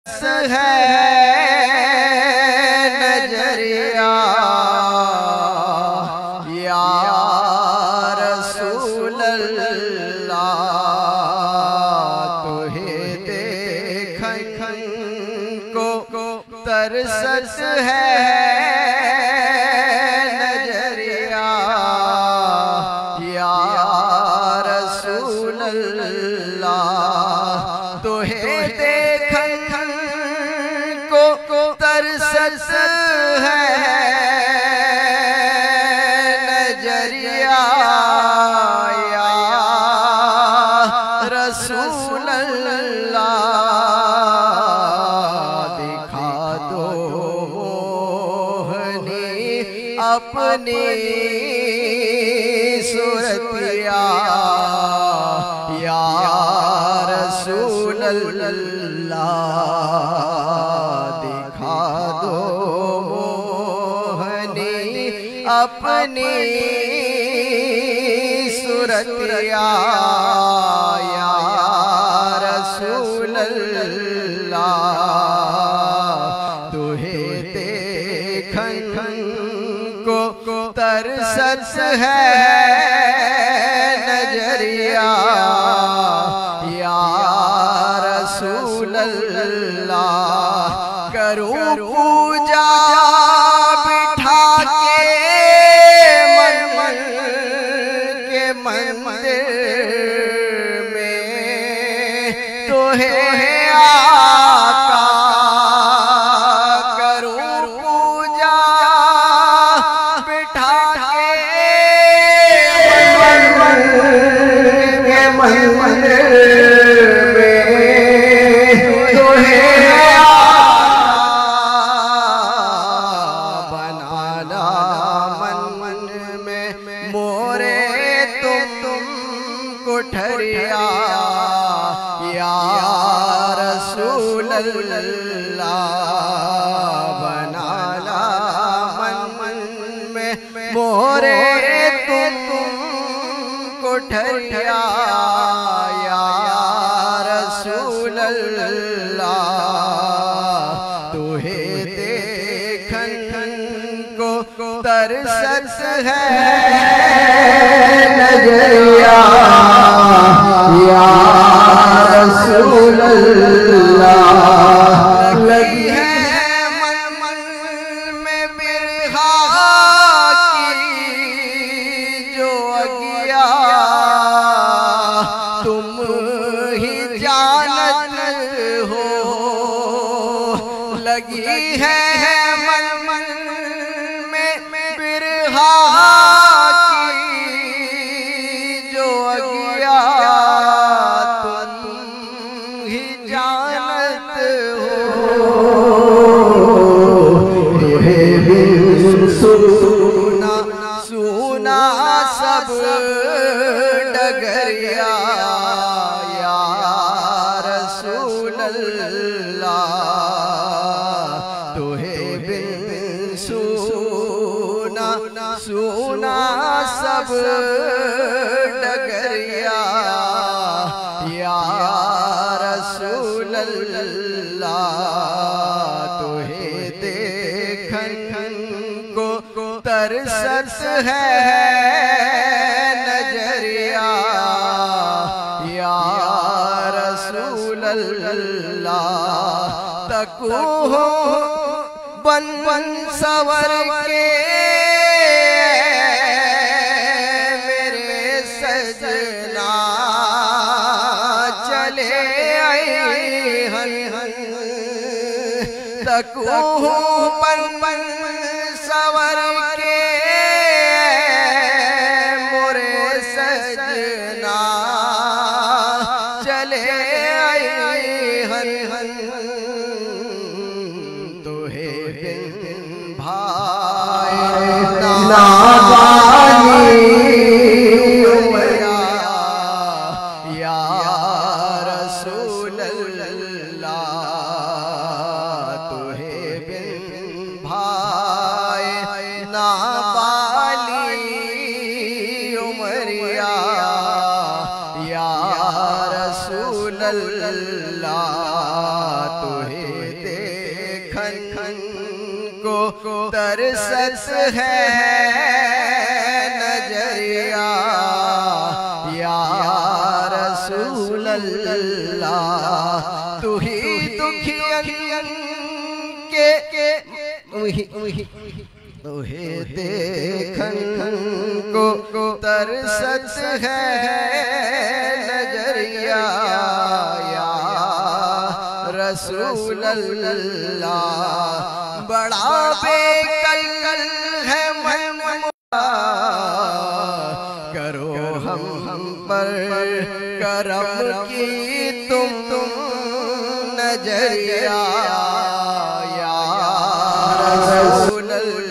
है नजरिया या रसूल अल्लाह, तुहे देखन को तरसत है नजरिया या रसूल अल्लाह, तुहे देखन को तरसत है नजरिया या रसूल अल्लाह, दिखा दो मोहनी अपनी सूरतिया या रसूल अल्लाह, दिखा दो मोहनी अपनी सूरतिया या रसूल अल्लाह, तुहे देखन को तरसत है नजरिया या रसूल अल्लाह, करूं पूजा बिठा के मंदिर में, तुहे आका करूं पूजा बिठा के मंदिर में, तुहे बनाना मन में मोरे तुम कोठरिया या रसूल अल्लाह, बनाना मन में मोरे तुम कोठरिया या रसूल अल्लाह, तुहे देखन को तरसत है नजरिया या रसूल अल्लाह, लगी है मन में बिरहा की जो अगिया, तुम ही जानत हो, लगी है मन में बिरहा की जो अगिया, तुम ही जानत हो, तुहे बिन सुना सुना सब डगरिया या रसूल अल्लाह, तुहे बिन सुना सुना सब डगरिया या रसूल अल्लाह, तुहे देखन को तरसत है नजरिया या रसूल अल्लाह, तकू बन सवर के मेरे सजना चले आए हन, तकू बन सवर के मोरे सजना चले आए हन, तुहे बिन भाई नादानी या रसूल अल्लाह, तुहे बिन भाई ना तरसत है नजरिया या रसूल अल्लाह। तू ही दुखियन के तुहे देखन को तरसत है नजरिया या रसूल अल्लाह। बड़ा बेकल है मन करो हम पर करम की तुम नजरिया या रसूल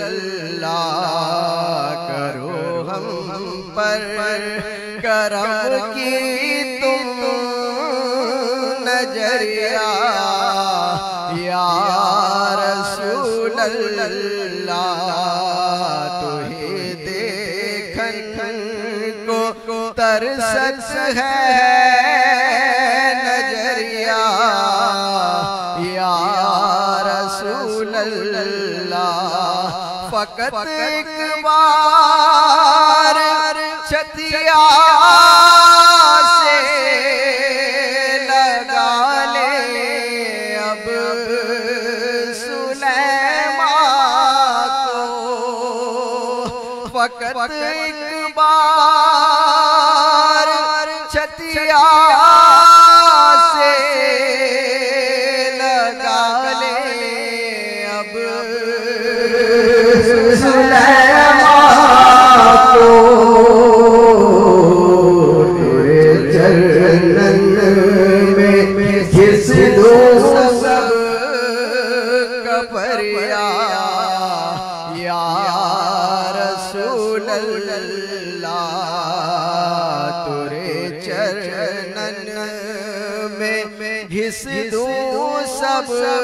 अल्लाह। करो हम पर करम की तुम नजरिया या रसूल अल्लाह। तुहे देखन को तरसत है नजरिया या रसूल अल्लाह। फकत एक बार छतिया से लगा ले अब सुलैमान को। फकत एक बार छतिया से लगा ले अब सुलैमान को। तेरे चरणन में घिस दो सब कपरिया या रसूल अल्लाह। तेरे चरणन में घिस दो सब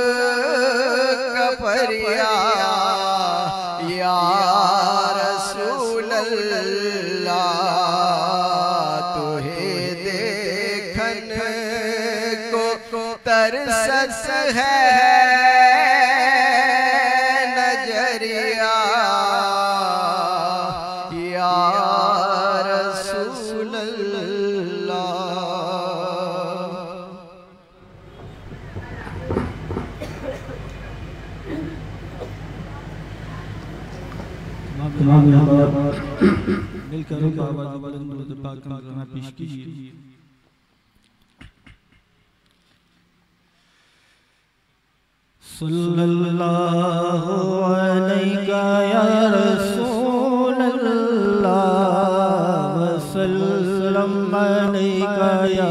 कपरिया या रसूल अल्लाह। तुहे देखन को तरसत है नजरिया या रसूल अल्लाह। मिलकर आवाज़ पाक का पेश कीजिए। सल्लल्लाहु अलैका या रसूल अल्लाह वसल्लम अलैका या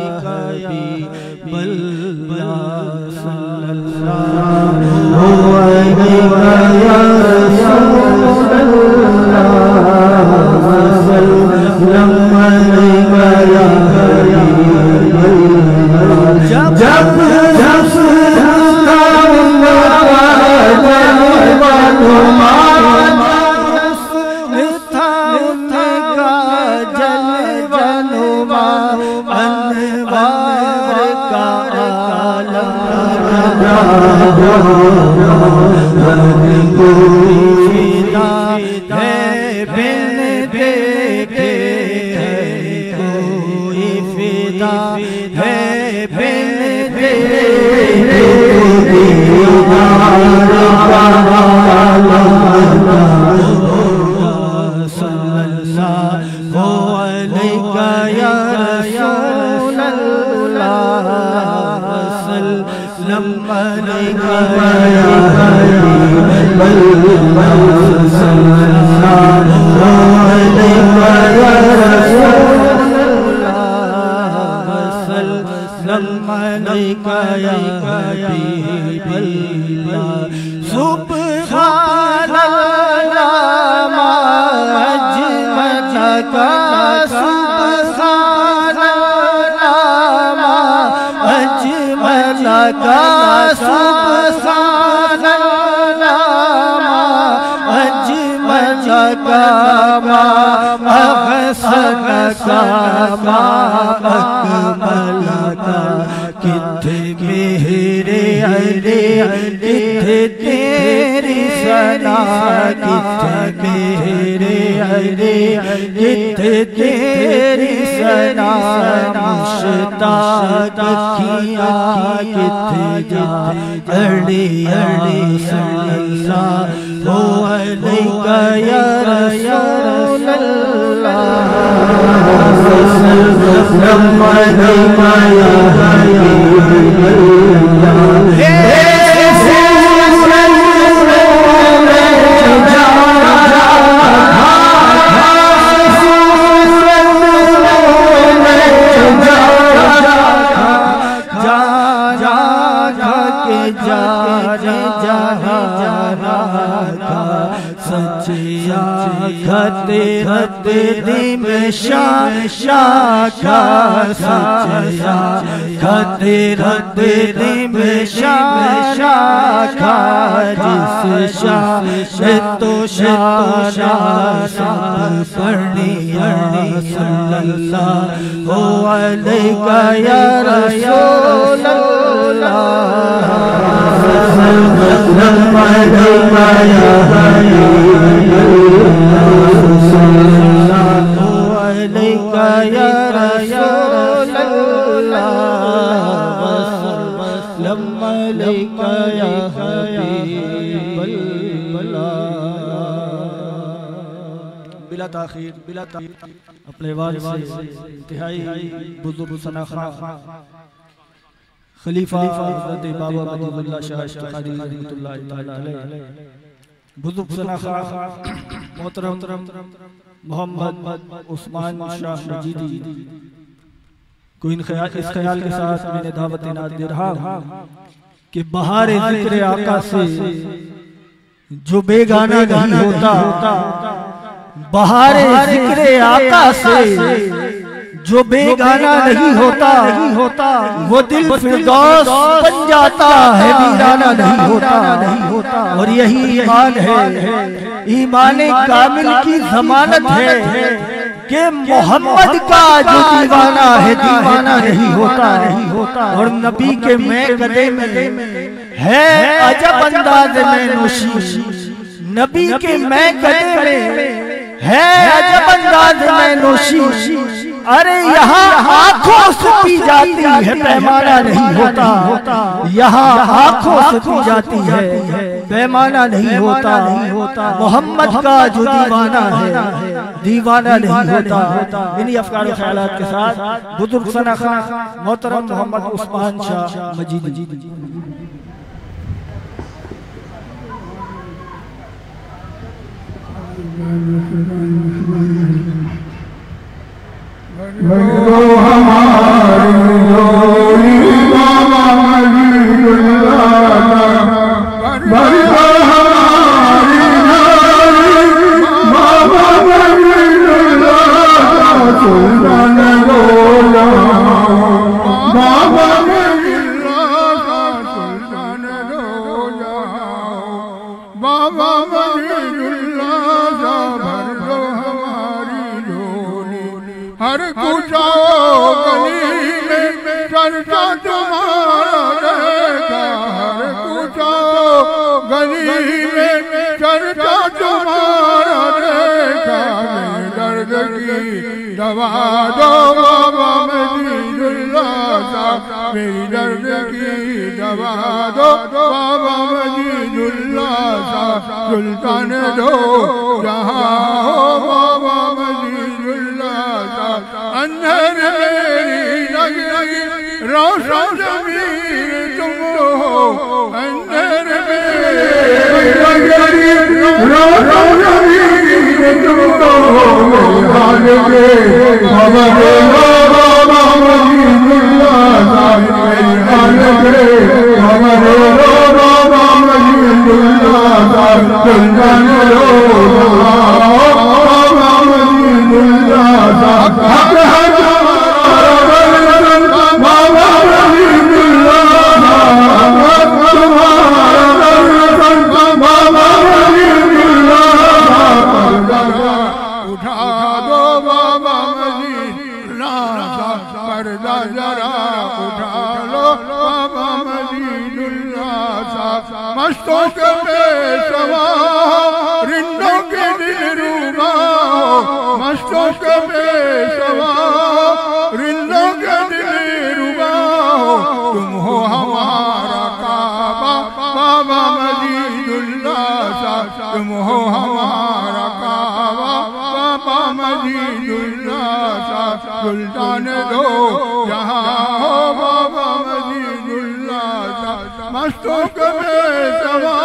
हबीबल्लाह। सल्लल्लाहु अलैका या रसूल अल्लाह वसल्लम अलैका या हबीबल्लाह। जब किथे मेरे अरे किथे तेरी सना किथे मेरे अरे किथे तेरी सना मुश्ताक अखियाँ किथे जा अड़िया सल्लल्लाहु अलैका या रसूल अल्लाह वसल्लम अलैका या हबीब अल्लाह। खते दिम शाखा सचिया खते रते दिम शाखा जिस शाह तो शाह पढ़िया सल्लल्लाहु अलैका या रसूल अल्लाह सल्लल्लाहु अलैका या हबीब सल्लल्लाहु अलैका या रसूल अल्लाह वसल्लम अलैका या हबीब अल्लाह। बिला ताखीर अपने वाल से इंतहाई बुजुर्ग सनाखा खलीफा हज़रत बाबा मजीदुल्लाह शाह इश्तिखारी रहमतुल्लाह तआला अलैह बुजुर्ग सनाखा मोहतरम मोहम्मद उस्मान शाह मजीदी को इस ख्याल के साथ मैंने दावत इनात दे रहा हूँ कि बहार ज़िक्र आका से जो बेगाना नहीं होता, बहार ज़िक्र आका से जो बेगाना नहीं होता वो दिल फिरदौस बन जाता है, वीराना नहीं होता। और यही ईमान है, ईमान कामिल की जमानत है कि मोहम्मद का जो दीवाना है दीवाना नहीं होता। और नबी के मैं कदे में है अजब अंदाज में नोशी, नबी के मैं कदे में है अजब अंदाज में नोशी। अरे यहाँ आंखों से पी जाती है पैमाना नहीं होता, यहाँ आंखों से पी जाती है पैमाना नहीं होता। मोहम्मद का जो दीवाना है दीवाना नहीं होता। इन्हीं अफकार और ख्यालात के साथ बुजुर्ग सनाखा मोहतरम मोहम्मद उस्मान शाह मजीदी हमारी जोड़ी बाबा मजीदुल्लाह हमारी बाबा मजीदुल्लाह सुल्तान रोला बाबा मजीदुल्लाह सुल्तान रोला बाबा मजीदुल्लाह भर दो हमारी झोली। हर कुछा गली में चर्चा तुम्हारा रहेगा, हर कुछा गली में चर्चा तुम्हारा रहेगा। दर्द की दवा दो बाबा मजीदुल्लाह साहब, मेरी दर्द की दवा दो बाबा मजीदुल्लाह साहब। सुल्तान दो जहाँ हो बाबा मजीदुल्लाह साहब। अंदर मेरी लगी रोशन ज़मीन तुम हो, अंदर मेरी लगी रोशन ज़मीन तुम हो। मेरे हाल के बाबा मजीदुल्लाह साहब, मेरे हाल के बाबा मजीदुल्लाह साहब। सुल्तान रो बाबा मजीदुल्लाह साहब। मस्तों के पेशवा रिंदों के दिलरुबा मस्तों के पेशवा रिंदों के दिलरुबा तुम हो हमारा काबा बाबा मजीदुल्लाह सा तुम हो हमारा काबा बाबा मजीदुल्लाह सा सुल्तान दो जहां हो बाबा मजीदुल्लाह सा मस्तों के बेसवा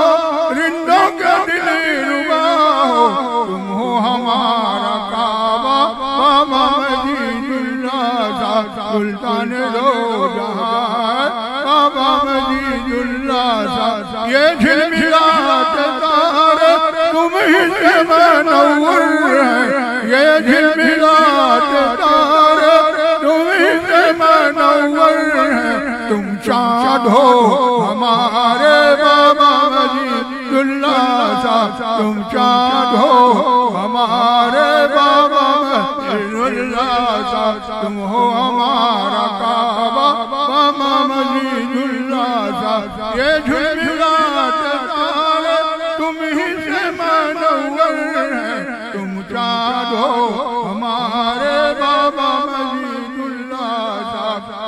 रिंदों के दिलरुबा तुम हो हमारा काबा बाबा मजीदुल्लाह सा सुल्तान दो जहां बाबा मजीदुल्लाह सा ये झिलमिलाते तारे तुम ही से मनव्वर है ये झिलमिलाते तारे तुम ही से मनव्वर है तुम चाँद हो हमारे बाबा मजीदुल्लाह सा तुम चाँद हो हमारे बाबा मजीदुल्लाह सा तुम हो हमारा काबा बाबा मजीदुल्लाह सा ये झिलमिलाते तारे तुम ही से मनव्वर है तुम चाँद हो हमारे बाबा मजीदुल्लाह सा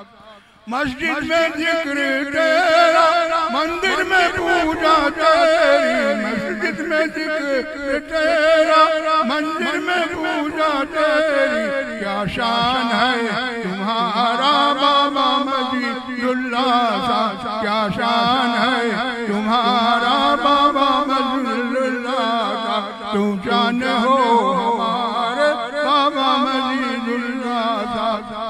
मस्जिद में जिक्र तेरा मंदिर में पूजा तेरी मस्जिद में जिक्र तेरा मंदिर में पूजा तेरी क्या शान है तुम्हारा बाबा मजीदुल्लाह सा क्या शान है तुम्हारा बाबा मजीदुल्लाह सा तुम जान हो हमारे बाबा मजीदुल्लाह सा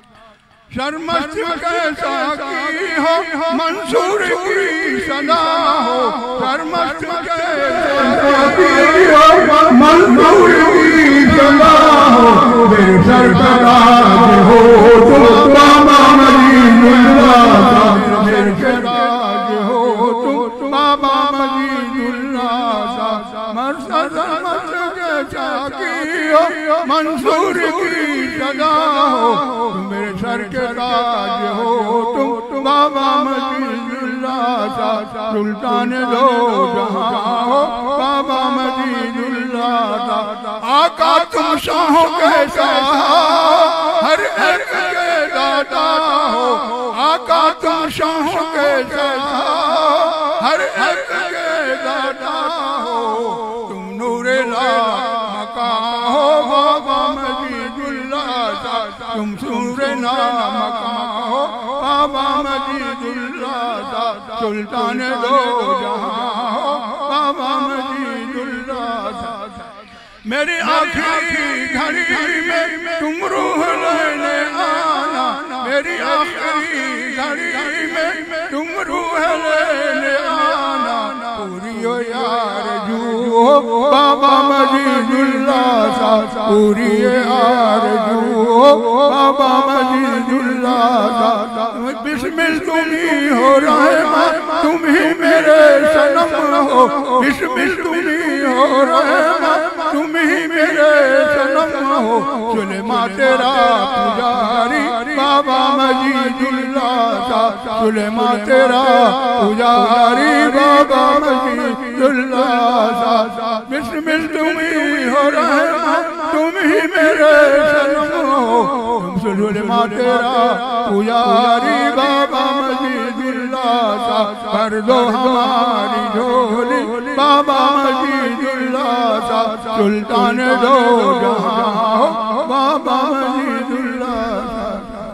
शर्मस्त कैसा की हो मंसूर की सदा हो शर्मस्त कैसा की हो मंसूर की सदा हो मेरे सरफराज हो तुम बाबा मजीदुल्लाह सा मेरे सरफराज हो तुम बाबा मजीदुल्लाह सा शर्मस्त कैसा की हो मंसूर की सदा हो मेरे सर के ताज हो तुम बाबा मजीदुल्लाह सा सुल्तान दो जहां हो बाबा मजीदुल्लाह सा आका तुम शाहों के शाह हर एक के दाता हो आका तुम शाहों के शाह हर एक के दाता हो तुम नूरे ला मका हो बाबा मजीदुल्लाह सा तुम सूरे नामक हो बाबा मजीदुल्लाह सा सुल्तान दो जहां हो बाबा मजीदुल्लाह सा मेरी आखिरी घड़ी में तुम रूह लेने आना मेरी आखिरी घड़ी में तुम रूह लेने आना पूरी हो यार जू हो बाबा मजीदुल्लाह सा पूरी यार जू हो बाबा मजीदुल्लाह सा बिस्मिल तुम ही हो रहमान तुम ही मेरे सनम हो बिस्मिल तुम ही हो रहमान तुम ही मेरे सनम हो सुलेमा तेरा पुजारी बाबा मजीदुल्लाह सा सुलेमा तेरा पुजारी बाबा मजीदुल्लाह सा बिस्मिल तुम ही हो रहमान तुम ही मेरे सनम हो तुम सुलेमा तेरा पुजारी बाबा मजीदुल्लाह सा कर दो हमारी झोली बाबा मजीदुल्लाह सा सुल्तान दो जहां हो बाबा मजीदुल्लाह सा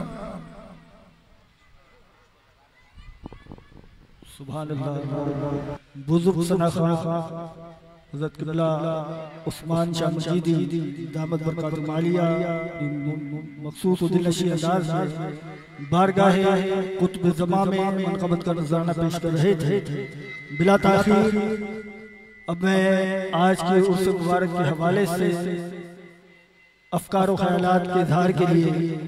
सुभान अल्लाह बुजुर्ग सनाखा हज़रत क़िबला उस्मान शाह मजीदी दामत बरकातुहु आलिया मखसूस दिलनशी अंदाज में बारगाह कुतुब ज़मा में मनक़बत का नज़राना पेश कर रहे थे। बिला ताख़ीर अब मैं आज के उर्स मुबारक के हवाले से अफ़कार व ख़यालात के इज़हार के लिए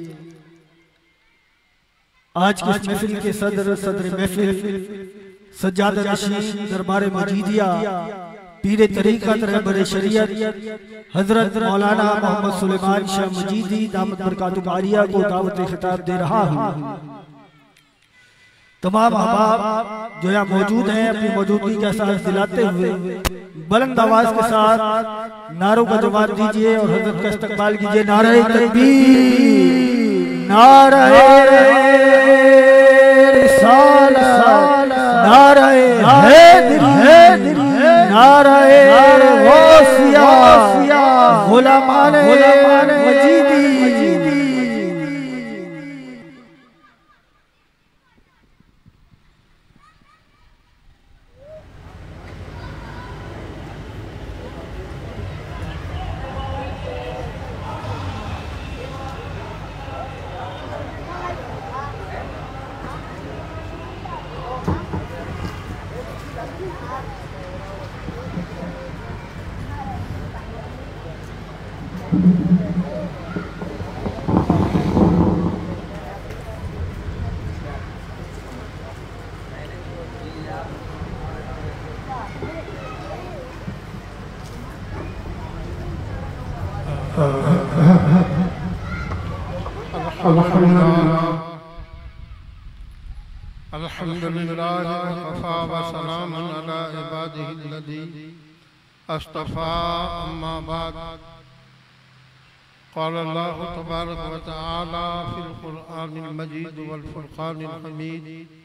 आज की महफिल के सदर महफिल सज्जादा नशीन दरबार मजीदिया पीरे तरीक़त रहबर शरीयत हजरत मौलाना मोहम्मद सुलेमान शाह मजीदी दामत बरकातुहु आलिया को दावत खिताब दे रहा हूँ। तमाम अहबाब जो यहाँ मौजूद हैं अपनी मौजूदगी का एहसास दिलाते हुए बुलंद आवाज के साथ नारों का जवाब दीजिए और हजरत का इस्तकबाल कीजिए। नारे तकबीर, नारे रिसालत, नारे हैदरी, नारे गौसिया, गुलामाने मजीदी। अल्हम्दुलिल्लाह वकफ़ा व सलामुन अला इबादिहिल्लज़ी अस्तफ़ा अम्मा बाद। क़ाल अल्लाहु तबारक व तआला फ़िल क़ुरआनिल मजीद वल फ़ुरक़ानिल हमीद।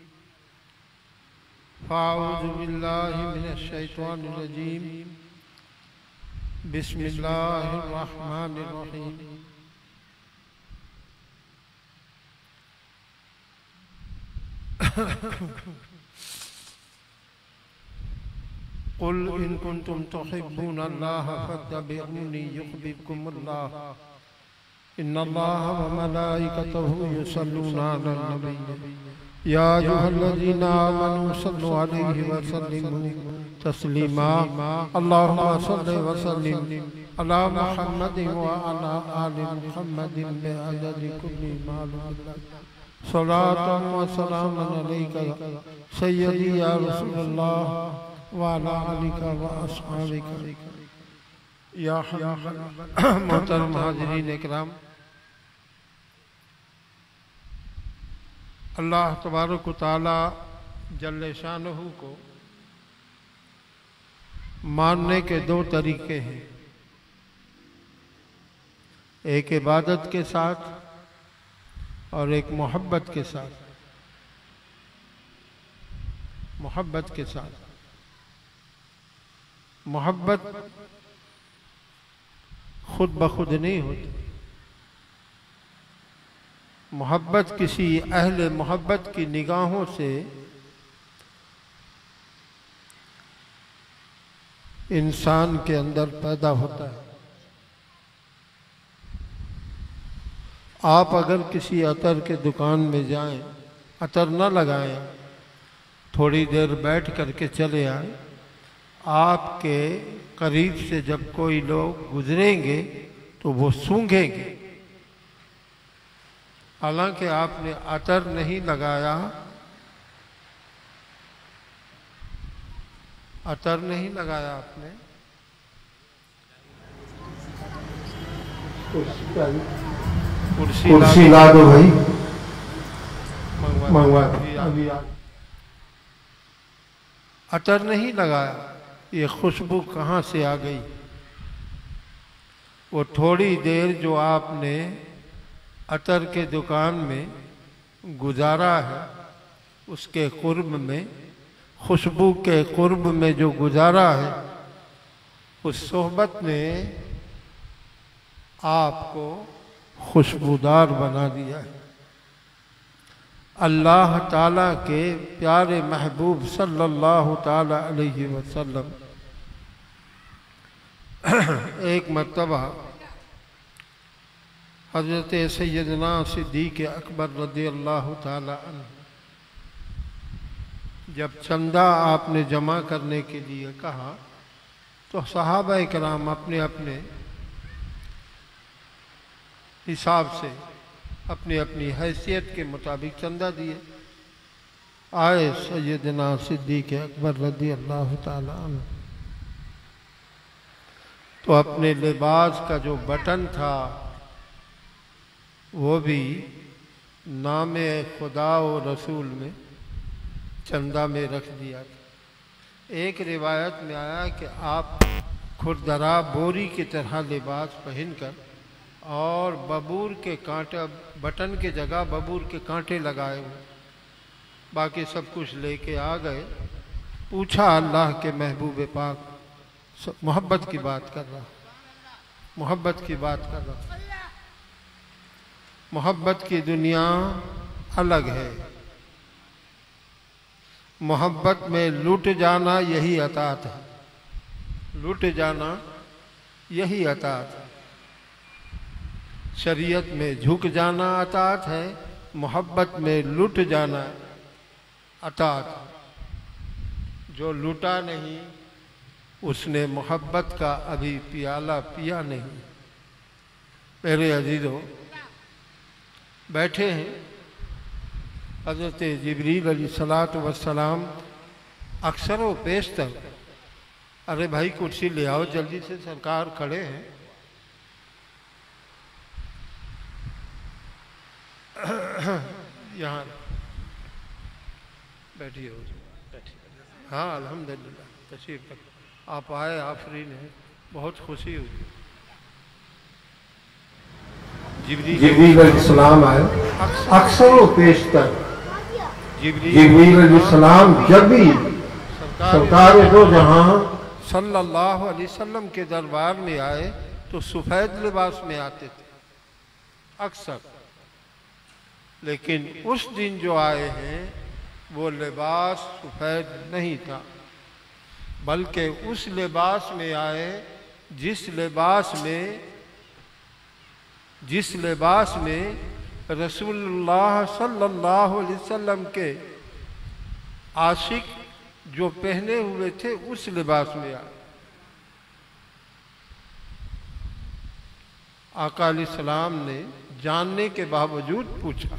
फ़अऊज़ु बिल्लाहि मिनश शैतानिर रजीम। बिस्मिल्लाहिर रहमानिर रहीम। कुल इन कुंतुम तुहिब्बून अल्लाह फत्तबिऊनी युहब्बुकुमुल्लाह इन्नल्लाह व मलाइकतहु युसल्लूना अलन नबी या अय्युहल्लज़ीना आमनू सल्लु अलैहि व सल्लिमू तस्लीमा। अल्लाहुम्मा सल्लि व सल्लिम अला मुहम्मदिन व अला आलि मुहम्मदिन बिअददि कुल्ली मालूम। सलातन व सलामन अलैका सय्यदी या रसूलल्लाह व अला आलिका व अस्हाबिका या मोहतरम हाज़िरीन इकराम। अल्लाह तबारक व तआला जल्ले शानहू को मानने के दो तरीके हैं, एक इबादत के साथ और एक मोहब्बत के साथ। मोहब्बत के साथ, मोहब्बत खुद ब खुद नहीं होती। मोहब्बत किसी अहले मोहब्बत की निगाहों से इंसान के अंदर पैदा होता है। आप अगर किसी अतर के दुकान में जाएं, अतर न लगाएं, थोड़ी देर बैठ करके चले आए, आपके करीब से जब कोई लोग गुजरेंगे तो वो सूंघेंगे। हालांकि आपने अतर नहीं लगाया, अतर नहीं लगाया आपने, कुर्सी ला दो भाई, मंगवा अभी अतर नहीं लगाया, ये खुशबू कहाँ से आ गई? वो थोड़ी देर जो आपने अतर के दुकान में गुजारा है, उसके कुर्ब में, खुशबू के कुर्ब में जो गुजारा है, उस सोहबत ने आपको खुशबूदार बना दिया है। अल्लाह ताला के प्यारे महबूब सल्लल्लाहु ताला अलैहि वसल्लम एक मर्तबा हज़रत सैयदना सिद्दीक़ अकबर रज़ियल्लाहु ताला अन्हु जब चंदा आपने जमा करने के लिए कहा तो सहाबा इकराम अपने अपने हिसाब से अपनी अपनी हैसियत के मुताबिक चंदा दिए। आए सैयदना सिद्दीक़ अकबर रज़ियल्लाहु ताला अन्हु तो अपने लिबास का जो बटन था वो भी नामे खुदा और रसूल में चंदा में रख दिया था। एक रिवायत में आया कि आप खुरदरा बोरी की तरह लिबास पहनकर और बबूर के कांटे, बटन के जगह बबूर के कांटे लगाए हुए, बाकी सब कुछ लेके आ गए। पूछा अल्लाह के महबूब पाक, मोहब्बत की बात कर रहा, मोहब्बत की बात कर रहा, मोहब्बत की दुनिया अलग है। मोहब्बत में लूट जाना यही अतात है, लूट जाना यही अतात है। शरीयत में झुक जाना अतात है, मोहब्बत में लूट जाना अतात है। जो लूटा नहीं उसने मोहब्बत का अभी प्याला पिया नहीं। मेरे अजीजों, बैठे हैं हज़रत जिब्रील अलैहिस्सलातु वस्सलाम अक्सर व पेशतर, अरे भाई कुर्सी ले आओ जल्दी से, सरकार खड़े हैं। यहाँ बैठिए। हाँ अल्हम्दुलिल्लाह, तशरीफ रखो। आप आए, आफरीन है, बहुत खुशी हुई। जिब्रील अलैहिस्सलाम आए, अक्सर व पेशतर जिब्रील अलैहिस्सलाम जब भी सरकार दो जहां सल्लल्लाहु अलैहि वसल्लम के दरबार में आए तो सफ़ेद लिबास में आते थे अक्सर। लेकिन उस दिन जो आए हैं वो लिबास सफ़ेद नहीं था, बल्कि उस लिबास में आए जिस लिबास में रसूलुल्लाह सल्लल्लाहु अलैहि वसल्लम के आशिक जो पहने हुए थे उस लिबास में आए। आका अलैहिस्सलाम ने जानने के बावजूद पूछा।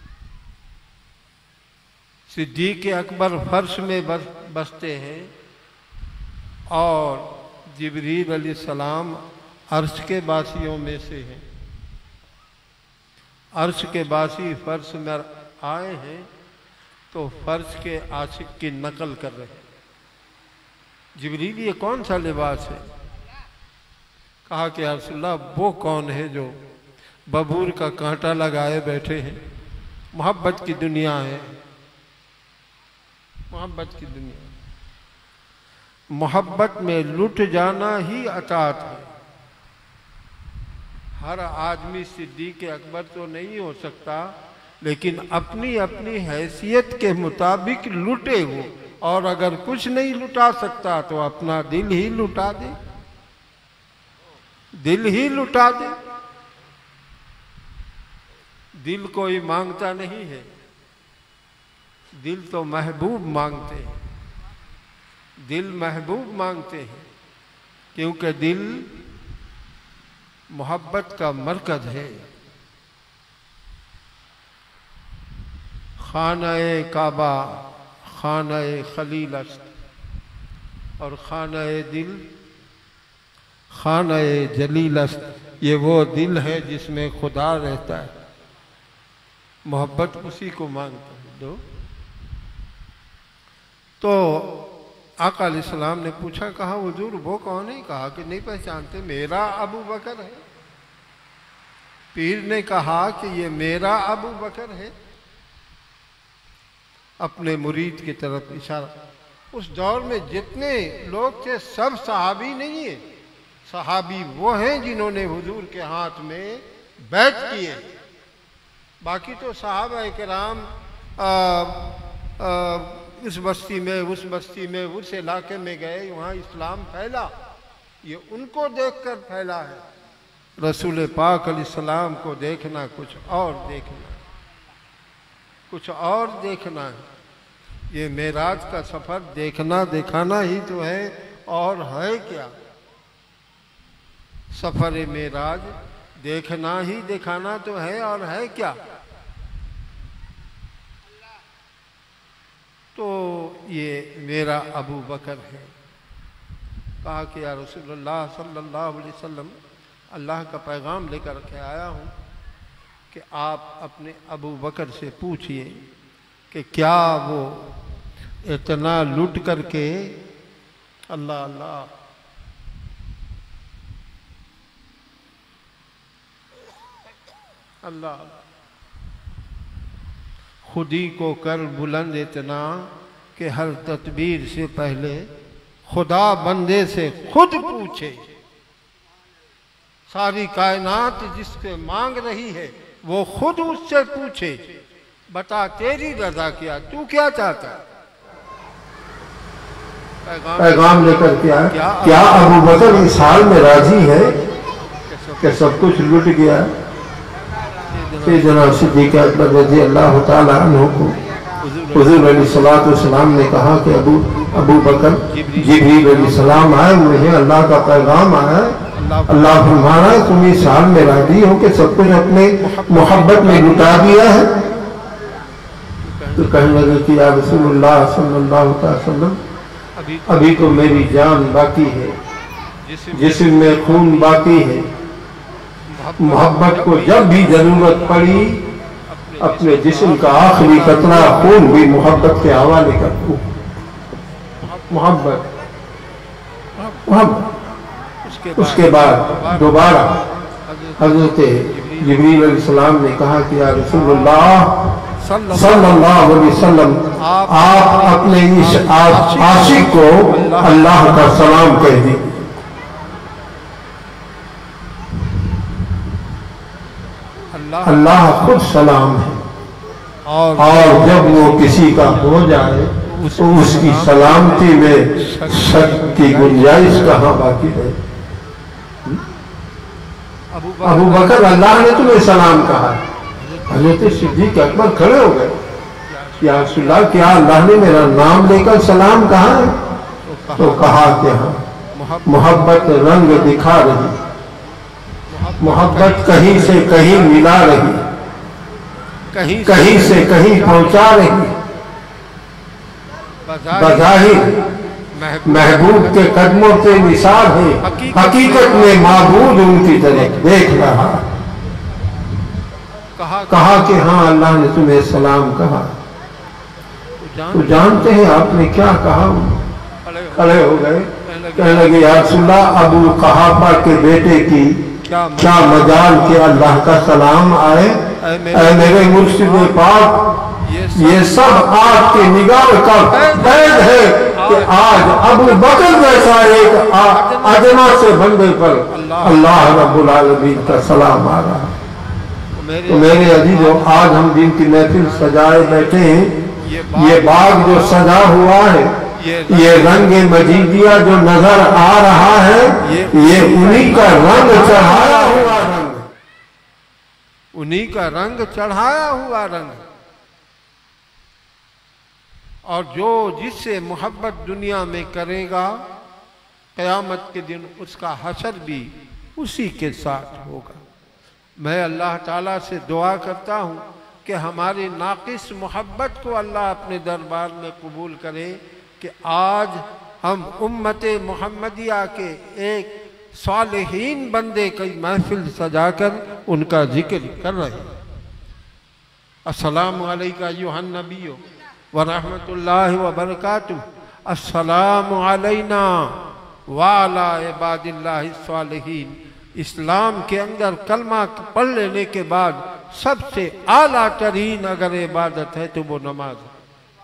सिद्दीक़ अकबर फर्श में बसते हैं और जिब्रील अलैहिस्सलाम अर्श के बासियों में से हैं। अर्श के बासी फर्श में आए हैं तो फर्श के आशिक की नकल कर रहे हैं। जिब्रील ये कौन सा लिबास है? कहा कि या रसूलल्लाह वो कौन है जो बबूर का कांटा लगाए बैठे हैं? मोहब्बत की दुनिया है, मोहब्बत की दुनिया। मोहब्बत में लुट जाना ही अतात है। हर आदमी सिद्दीक़ अकबर तो नहीं हो सकता, लेकिन अपनी अपनी हैसियत के मुताबिक लुटे वो। और अगर कुछ नहीं लुटा सकता तो अपना दिल ही लुटा दे, दिल ही लुटा दे। दिल कोई मांगता नहीं है, दिल तो महबूब मांगते हैं, दिल महबूब मांगते हैं, क्योंकि दिल मोहब्बत का मरकज है। खाना-ए काबा खाना-ए खलील अस्त और खाना-ए दिल खाना-ए जलील अस्त। ये वो दिल है जिसमें खुदा रहता है। मोहब्बत उसी को मांगता है। दो तो आका अलैहिस्सलाम ने पूछा, कहा हुजूर वो कौन है? कहा कि नहीं पहचानते, मेरा अबू बकर है। पीर ने कहा कि ये मेरा अबू बकर है, अपने मुरीद की तरफ इशारा। उस दौर में जितने लोग थे सब सहाबी नहीं है। सहाबी वो हैं जिन्होंने हुजूर के हाथ में बैत किए, बाकी तो सहाबा किराम इस बस्ती में, उस बस्ती में, उस इलाके में गए, वहाँ इस्लाम फैला, ये उनको देखकर फैला है। रसूल पाक अलैहिस्सलाम को देखना कुछ और देखना, कुछ और देखना है। ये मेराज का सफ़र देखना दिखाना ही तो है, और है क्या? सफ़र मेराज देखना ही दिखाना तो है, और है क्या? तो ये मेरा अबू बकर है। कहा कि या रसूलुल्लाह सल्लल्लाहु अलैहि वसल्लम, अल्लाह का पैगाम लेकर के आया हूँ कि आप अपने अबू बकर से पूछिए कि क्या वो इतना लूट करके अल्लाह अल्लाह अल्लाह खुदी को कर बुलंद इतना कि हर तदबीर से पहले खुदा बंदे से खुद पूछे। सारी कायनात जिससे मांग रही है वो खुद उससे पूछे, बता तेरी रजा क्या, तू क्या चाहता है। पैगाम लेकर क्या अबू बकर इस हाल में राजी है कि सब कुछ लुट गया। सैयदना सिद्दीक़ अकबर रज़ी अल्लाह तआला अन्हु को हुज़ूर अलैहिस्सलातु वस्सलाम ने कहा कि अबू बकर जिब्रील अलैहिस्सलाम आए हुए हैं, अल्लाह का पैगाम आया है, अल्लाह फरमाना है तुम इस हाल में राजी हो कि सब कुछ अपने मोहब्बत में लुटा दिया है। तो कहने लगे कि या रसूलुल्लाह सल्लल्लाहु अलैहि वसल्लम अभी तो मेरी जान बाकी है, जिस्म में खून बाकी है, मोहब्बत को जब भी जरूरत पड़ी अपने जिस्म का आखिरी कतरा खून भी मोहब्बत के हवाले कर दूं। मोहब्बत उसके बाद दोबारा हजरत जिब्रील अलैहिस्सलाम ने कहा कि या रसूलुल्लाह सल्लल्लाहु अलैहि वसल्लम आप अपने इस आशिक को अल्लाह का सलाम कह दी। अल्लाह खुद सलाम है और जब वो किसी का हो जाए तो उसकी सलामती में शक की गुंजाइश कहाँ बाकी है। अबू बकर अल्लाह ने तुम्हें सलाम कहा। हज़रत सिद्दीक़ अकबर खड़े हो गए, या रसूलल्लाह क्या अल्लाह ने मेरा नाम लेकर सलाम कहा है? तो कहा कि हाँ, मोहब्बत रंग दिखा रही, मोहब्बत कहीं से कहीं मिला रही, कहीं से कहीं पहुंचा रही। बज़ाहिर महबूब के कदमों पे निसार है, हकीकत में माबूद उनकी तरफ देख रहा। कहा कि हाँ अल्लाह ने तुम्हें सलाम कहा। तो जानते हैं आपने क्या कहा? खड़े हो गए, कहने लगे या रसूलल्लाह अबू कहाफा के बेटे की क्या मजाल के अल्लाह का सलाम आए। मेरे मुर्शिद पाक ये सब आपकी निगाह का बैद है कि आज अबू बकर जैसा एक अदना से बंदे पर अल्लाह रब्बुल आलमीन का सलाम आ रहा। तो मेरे अजीजों, आज हम दिन की महफिल सजाए बैठे हैं। ये बाग जो सजा हुआ है, ये रंग मजीदिया जो नजर आ रहा है, ये उन्हीं का रंग चढ़ाया हुआ रंग, उन्हीं का रंग चढ़ाया हुआ रंग। और जो जिससे मोहब्बत दुनिया में करेगा, क़यामत के दिन उसका हशर भी उसी के साथ होगा। मैं अल्लाह ताला से दुआ करता हूँ कि हमारी नाक़िस मोहब्बत को अल्लाह अपने दरबार में कबूल करे कि आज हम उम्मत मोहम्मदिया के एक सालिहीन बंदे की महफिल सजाकर उनका जिक्र कर रहे हैं। अस्सलामु अलैका अय्युहन नबिय्यु व रहमतुल्लाहि व बरकातुहू, अस्सलामु अलैना व अला इबादिल्लाहिस सालिहीन। इस्लाम के अंदर कलमा पढ़ लेने के बाद सबसे आला तरीन अगर इबादत है तो वो नमाज है।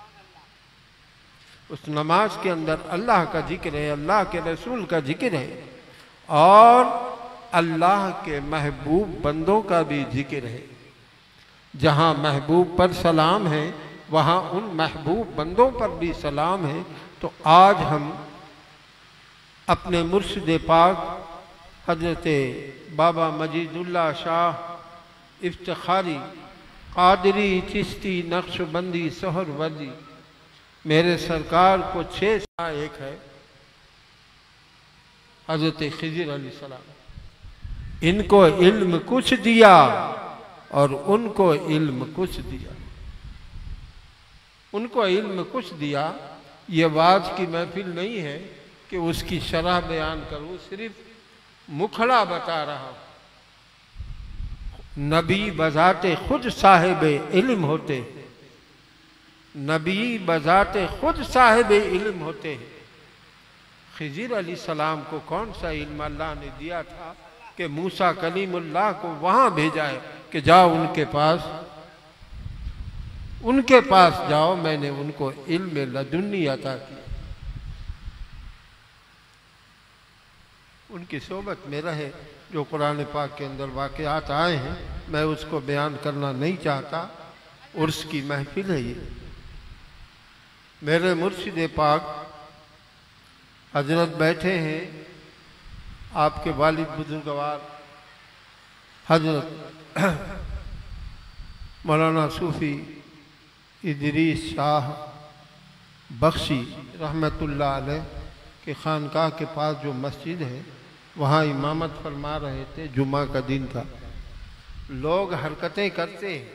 उस नमाज के अंदर अल्लाह का जिक्र है, अल्लाह के रसूल का जिक्र है और अल्लाह के महबूब बंदों का भी जिक्र है। जहाँ महबूब पर सलाम है वहाँ उन महबूब बंदों पर भी सलाम है। तो आज हम अपने मुर्शिद पाक हजरत बाबा मजीदुल्लाह शाह इफ्तिखारी कादरी चिश्ती नक्शबंदी सोहरवर्दी मेरे सरकार को 6 एक है हजरत खिज़िर अलैहिस्सलाम। इनको इल्म कुछ दिया और उनको इल्म कुछ दिया, उनको इल्म कुछ दिया। ये वाज की महफिल नहीं है कि उसकी शरह बयान करूं, सिर्फ मुखड़ा बता रहा हूं। नबी बजाते खुद साहिब इल्म होते, नबी बजाते खुद साहिब इल्म होते हैं। खिज़िर अलैहिस्सलाम को कौन सा इल्म अल्लाह ने दिया था कि मूसा कलीमुल्लाह को वहाँ भेजा है कि जाओ उनके पास जाओ, मैंने उनको इल्म लदुन्नी अता किया। उनकी सोबत में रहे। जो कुरान पाक के अंदर वाक़यात आए हैं मैं उसको बयान करना नहीं चाहता, उर्स की महफिल है ये। मेरे मुर्शिद पाक हजरत बैठे हैं, आपके वालिद बुजुर्गवार हजरत मौलाना सूफ़ी इदरीस शाह बख्शी रहमतुल्लाह अलैह के खानकाह के पास जो मस्जिद है वहाँ इमामत फरमा रहे थे। जुमा का दिन था, लोग हरकतें करते हैं।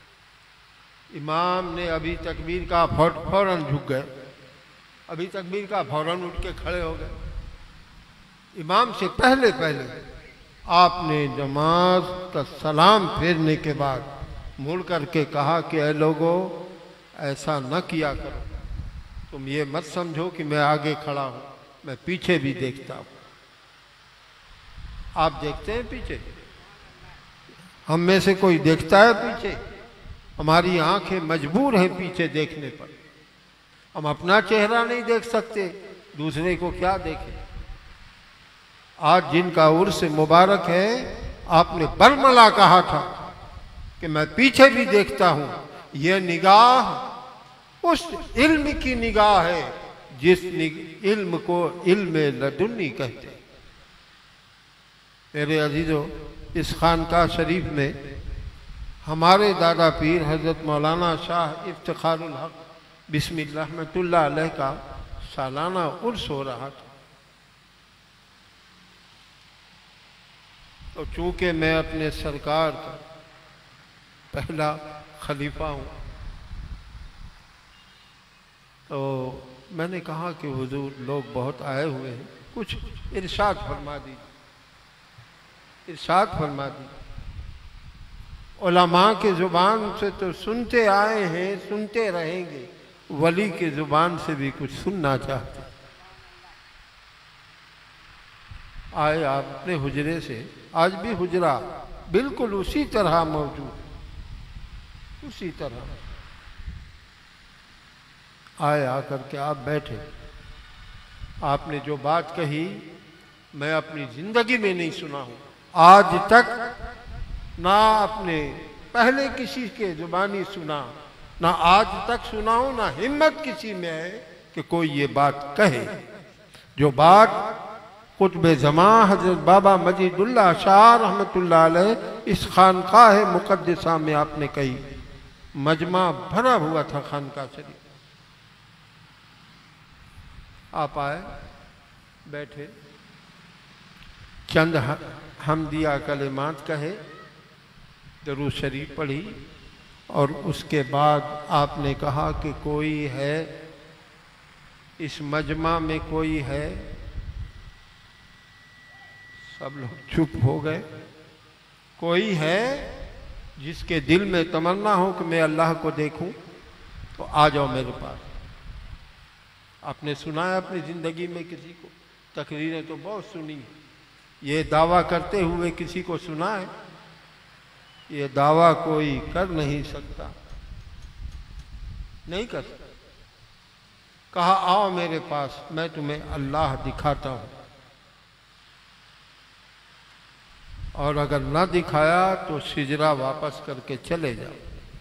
इमाम ने अभी तकबीर का फौरन झुक गए, अभी तकबीर का फौरन उठ के खड़े हो गए। इमाम से पहले आपने नमाज का सलाम फेरने के बाद मुड़ करके कहा कि ऐ लोगों, ऐसा न किया करो। तुम ये मत समझो कि मैं आगे खड़ा हूं, मैं पीछे भी देखता हूं। आप देखते हैं पीछे? हम में से कोई देखता है पीछे? हमारी आंखें मजबूर हैं पीछे देखने पर। हम अपना चेहरा नहीं देख सकते, दूसरे को क्या देखें। आज जिनका उर्स मुबारक है, आपने बरमला कहा था कि मैं पीछे भी देखता हूं। यह निगाह उस इल्म की निगाह है जिस इल्म को इल्म लदुन्नी कहते हैं। मेरे अजीजों, इस खानकाह शरीफ में हमारे दादा पीर हजरत मौलाना शाह इफ्तिखारुल हक बिस्मिल्लाह रहमतुल्लाह अलैह का सालाना उर्स हो रहा था। तो चूंकि मैं अपने सरकार का पहला खलीफा हूँ, तो मैंने कहा कि हुजूर लोग बहुत आए हुए हैं, कुछ इरशाद फरमा दीजिए, इरशाद फरमा दीजिए। उलमा के ज़ुबान से तो सुनते आए हैं, सुनते रहेंगे, वली के ज़ुबान से भी कुछ सुनना चाहते। आए आप अपने हुजरे से, आज भी हुजरा बिल्कुल उसी तरह मौजूद, उसी तरह। आए आकर के आप बैठे। आपने जो बात कही मैं अपनी जिंदगी में नहीं सुना हूं आज तक, ना अपने पहले किसी के जुबानी सुना, ना आज तक सुना हूं, ना हिम्मत किसी में है कि कोई ये बात कहे। जो बात कुतुब ज़मा हजरत बाबा मजीदुल्लाह शाह रहमतुल्लाह अलैह इस खानकाह मुक़द्दसा में आपने कही, मजमा भरा हुआ था खानकाह शरीफ। आप आए, बैठे, चंद हमदिया कलिमात कहे, दरूद शरीफ पढ़ी, और उसके बाद आपने कहा कि कोई है इस मजमा में, कोई है। सब लोग चुप हो गए। कोई है जिसके दिल में तमन्ना हो कि मैं अल्लाह को देखूं, तो आ जाओ मेरे पास। आपने सुना है अपनी जिंदगी में किसी को? तकरीरें तो बहुत सुनी है, ये दावा करते हुए किसी को सुना है? ये दावा कोई कर नहीं सकता, नहीं कर सकता। कहा आओ मेरे पास, मैं तुम्हें अल्लाह दिखाता हूं, और अगर ना दिखाया तो सिजरा वापस करके चले जाओ।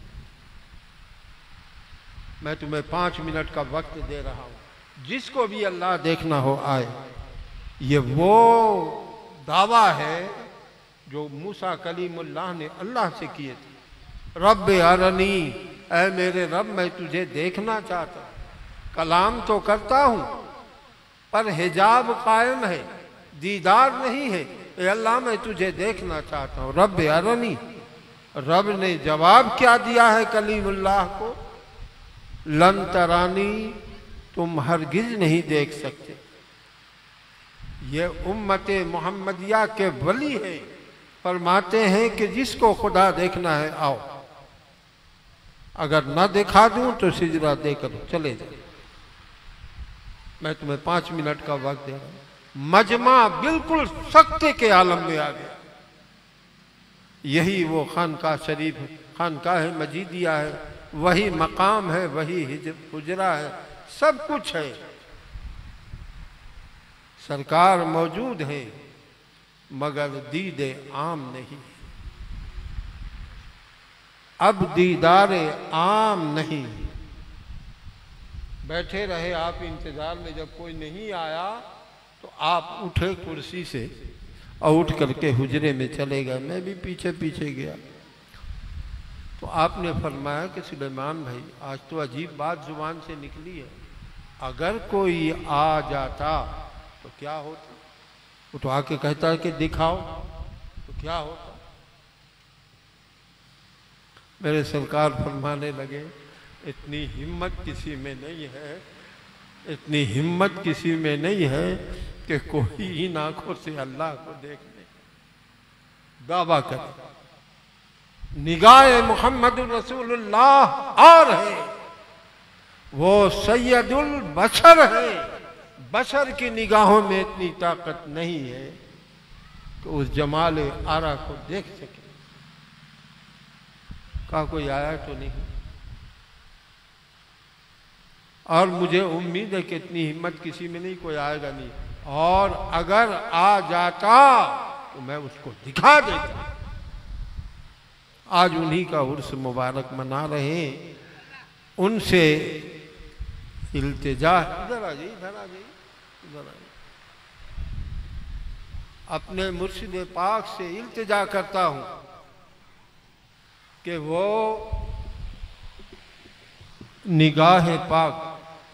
मैं तुम्हें 5 मिनट का वक्त दे रहा हूं, जिसको भी अल्लाह देखना हो आए। ये वो दावा है जो मूसा कलीमुल्लाह ने अल्लाह से किए थे। रब अरनी, ऐ मेरे रब मैं तुझे देखना चाहता हूं। कलाम तो करता हूं पर हिजाब कायम है, दीदार नहीं है। ए अल्लाह मैं तुझे देखना चाहता हूं, रब अरनी। रब ने जवाब क्या दिया है कलीमुल्लाह को? लन तरानी, तुम हरगिज नहीं देख सकते। ये उम्मते मोहम्मदिया के वली है, फरमाते हैं कि जिसको खुदा देखना है आओ। अगर ना दिखा दूं तो सिजदा देकर चले जाओ। मैं तुम्हें 5 मिनट का वक्त दे रहा हूं। मजमा बिल्कुल सख्ते के आलम में आ गया। यही वो खानकाह शरीफ है, खानकाह मजीदिया है, वही मकाम है, वही हुजरा है, सब कुछ है। सरकार मौजूद है मगर दीदे आम नहीं। अब दीदारे आम नहीं। बैठे रहे आप इंतजार में, जब कोई नहीं आया तो आप उठे कुर्सी से और उठ करके हुजरे में चले गए। मैं भी पीछे पीछे गया तो आपने फरमाया कि सुलेमान भाई, आज तो अजीब बात जुबान से निकली है। अगर कोई आ जाता तो क्या होता? वो तो आके कहता है कि दिखाओ, तो क्या होता? मेरे सरकार फरमाने लगे, इतनी हिम्मत किसी में नहीं है, इतनी हिम्मत किसी में नहीं है कि कोई इन आंखों से अल्लाह को देख ले, दावा करे। निगाह मोहम्मद रसूलुल्लाह और है, वो सैयदुल बशर है। बशर की निगाहों में इतनी ताकत नहीं है कि उस जमाल आरा को देख सके। कहा कोई आया तो नहीं, और मुझे उम्मीद है कि इतनी हिम्मत किसी में नहीं, कोई आएगा नहीं। और अगर आ जाता तो मैं उसको दिखा देता। आज उन्हीं का उर्स मुबारक मना रहे हैं, उनसे इल्तिजा। इधर आ जाइए, इधर आ जाइए, इधर आ जाइए। अपने मुर्शिद पाक से इल्तिजा करता हूं कि वो निगाह पाक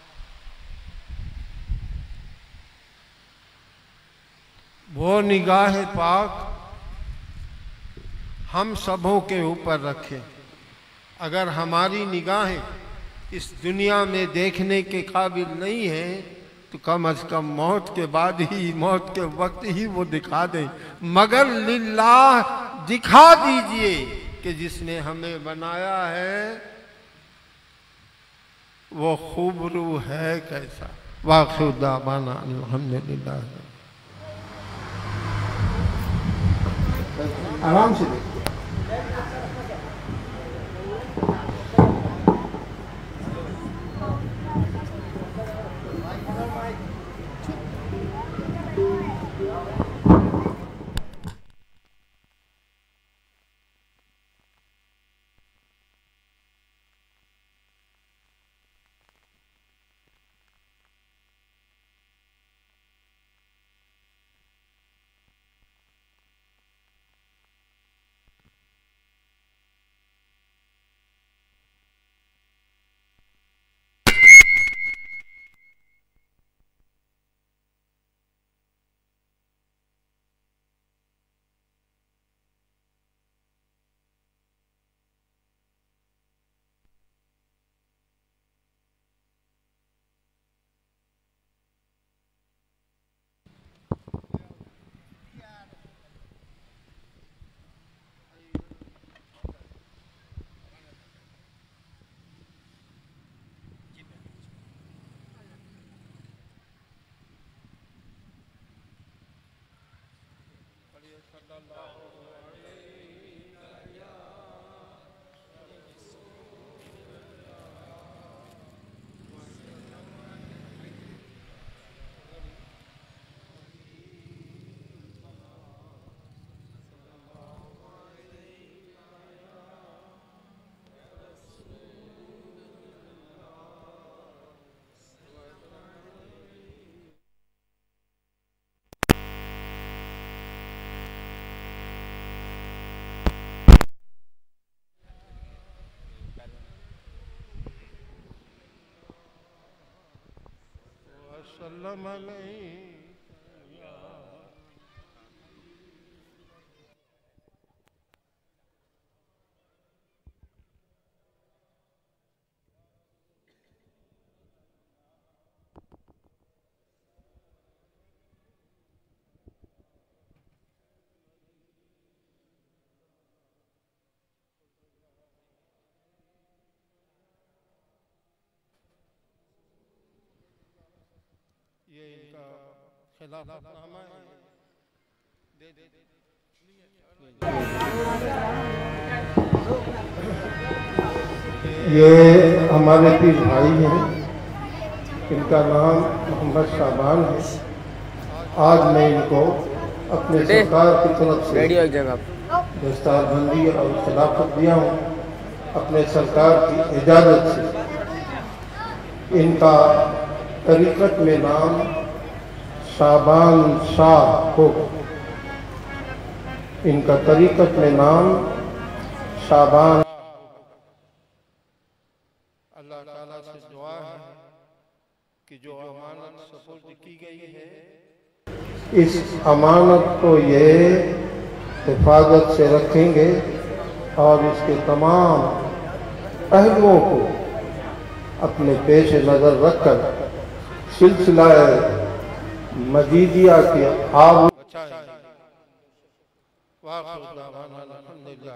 हम सबों के ऊपर रखे। अगर हमारी निगाहें इस दुनिया में देखने के काबिल नहीं है तो कम से कम मौत के बाद ही, मौत के वक्त ही वो दिखा दें। मगर लिल्लाह दिखा दीजिए कि जिसने हमें बनाया है वो खूबरू है कैसा। वाखिर दावाना अल्हम्दुलिल्लाह। आराम से देखिए। वसल्लम अलैहि ये इनका खिलाफतनामा है। ये हमारे पीर भाई हैं, इनका नाम मोहम्मद शाबान है। आज मैं इनको अपने सरकार की तरफ से दस्तारबंदी और खिलाफत दिया हूँ अपने सरकार की इजाज़त से। इनका तरीक़त में नाम शाबान शाह हो। इनका तरीक़त में नाम शाबान। अल्लाह ताला से दुआ है कि जो अमानत सपुर्द की गई है, इस अमानत को ये हिफाजत से रखेंगे और इसके तमाम पहलुओं को अपने पेश नज़र रखकर सिलसिला मजीदिया के आब अच्छा है। वाक़िअ दावाना अल्हम्दुलिल्लाह।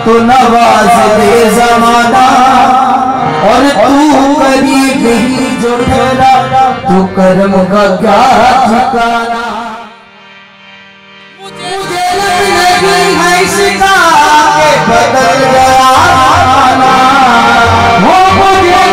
तो नवाज दे जमाना, और तू करीब ही जो ठहरा तो कर्म का क्या ठिकाना। मुझे लगी है इसका के बदल गया जमाना, वो मुझे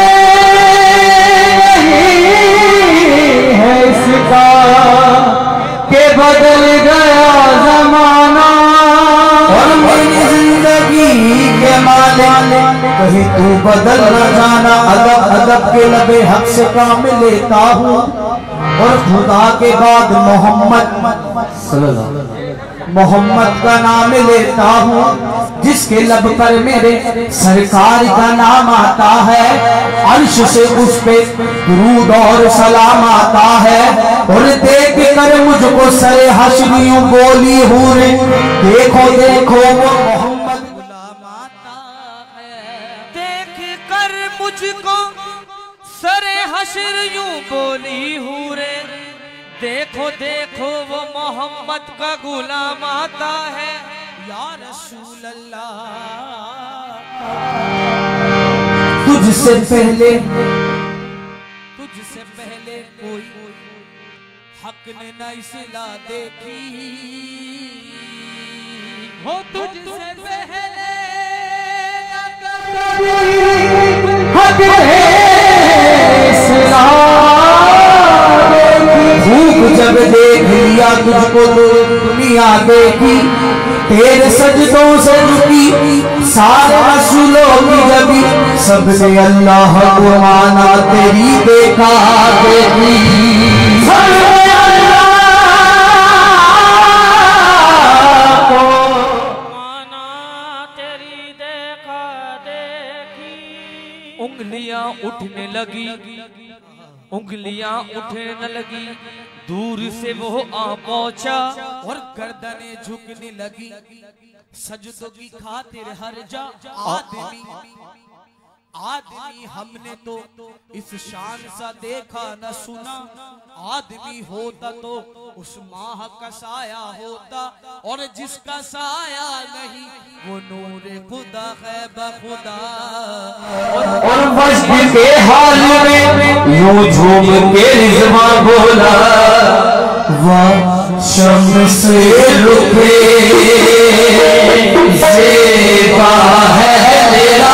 है इसका के बदल गया जमाना। और मेरी जिंदगी के मालिक कहीं तू बदल न जाना। अदब अदब के लबे हक से काम लेता हूँ, और खुदा के बाद मोहम्मद का नाम लेता हूँ, जिसके लब पर मेरे सरकार का नाम आता है। अर्श से उस पे दुरूद और सलाम आता है। और देख कर मुझको सरे हश्रियों बोली हूँ, देखो देखो वो मोहम्मद गुलाम आता है। देख कर मुझको सरे हश्र यूं बोली हूँ रे, देखो देखो वो मोहम्मद का गुलाम आता है। या रसूल अल्लाह, तुझसे पहले कोई हक ने न इस्ला देखी हो, तुझसे पहले हक भूख जब देख लिया तुझको तो दुनिया देखी, तेरे सजदों से झुकी सारे रसूलों की जबी, सबने अल्लाह को माना तेरी देखा देखी। सबने अल्लाह को माना तेरी देखा देखी। उंगलियां उठने लगी, उंगलियां उठने लगी, दूर से वो आ पहुंचा और गर्दनें झुकने लगी। सजदों की खातिर हर जा आदमी हमने तो इस शान सा देखा न सुना। आदमी होता तो उस माह का साया होता, और जिसका साया नहीं वो नूर खुदा है बखुदा। और मस्जिद के हाल में यूं झूम के रिज़वा बोला, वाह शम्स रुखे ज़ेबा है तेरा,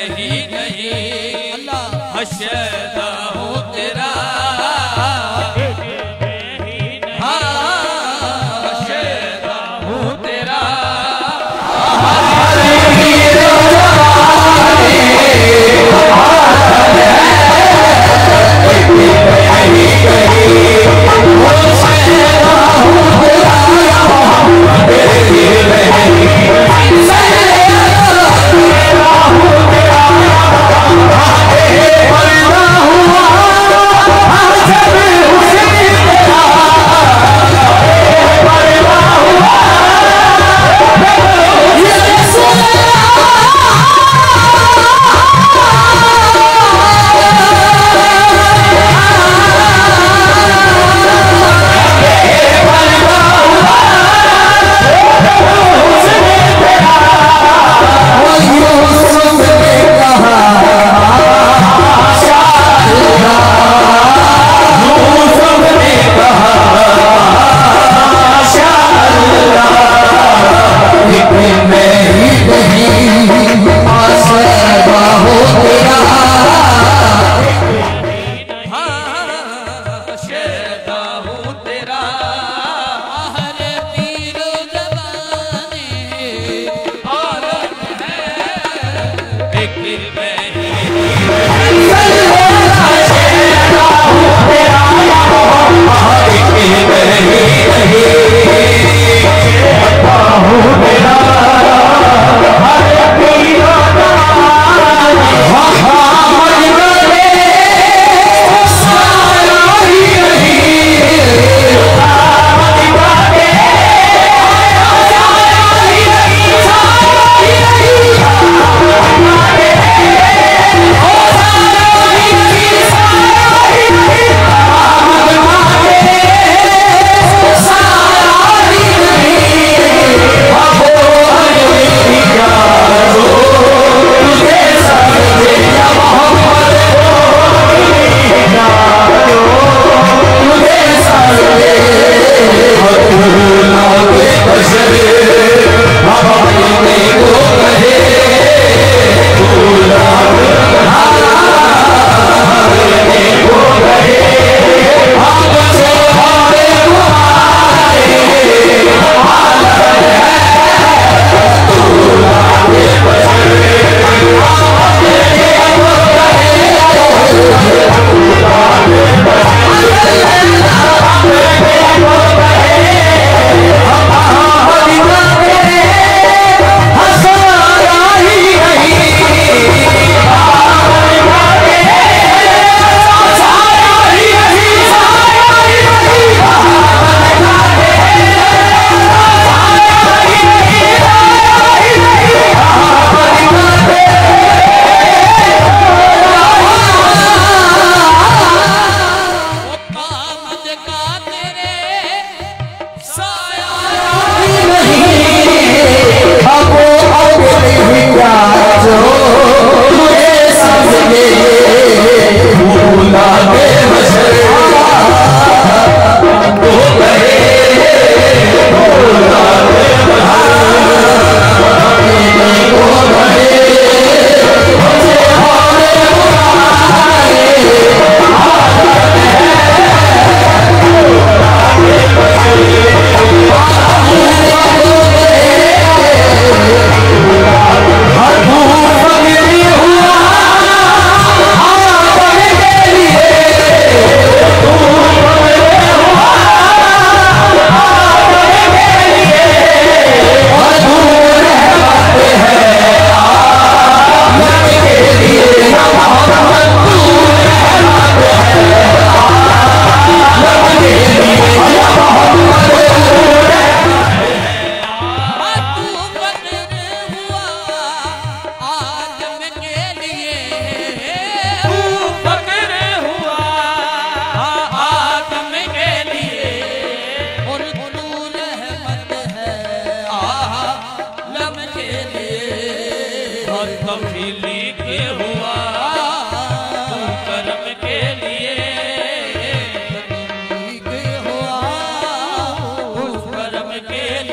ही नहीं हशदा हूँ तेरा हशदा हूँ तेरा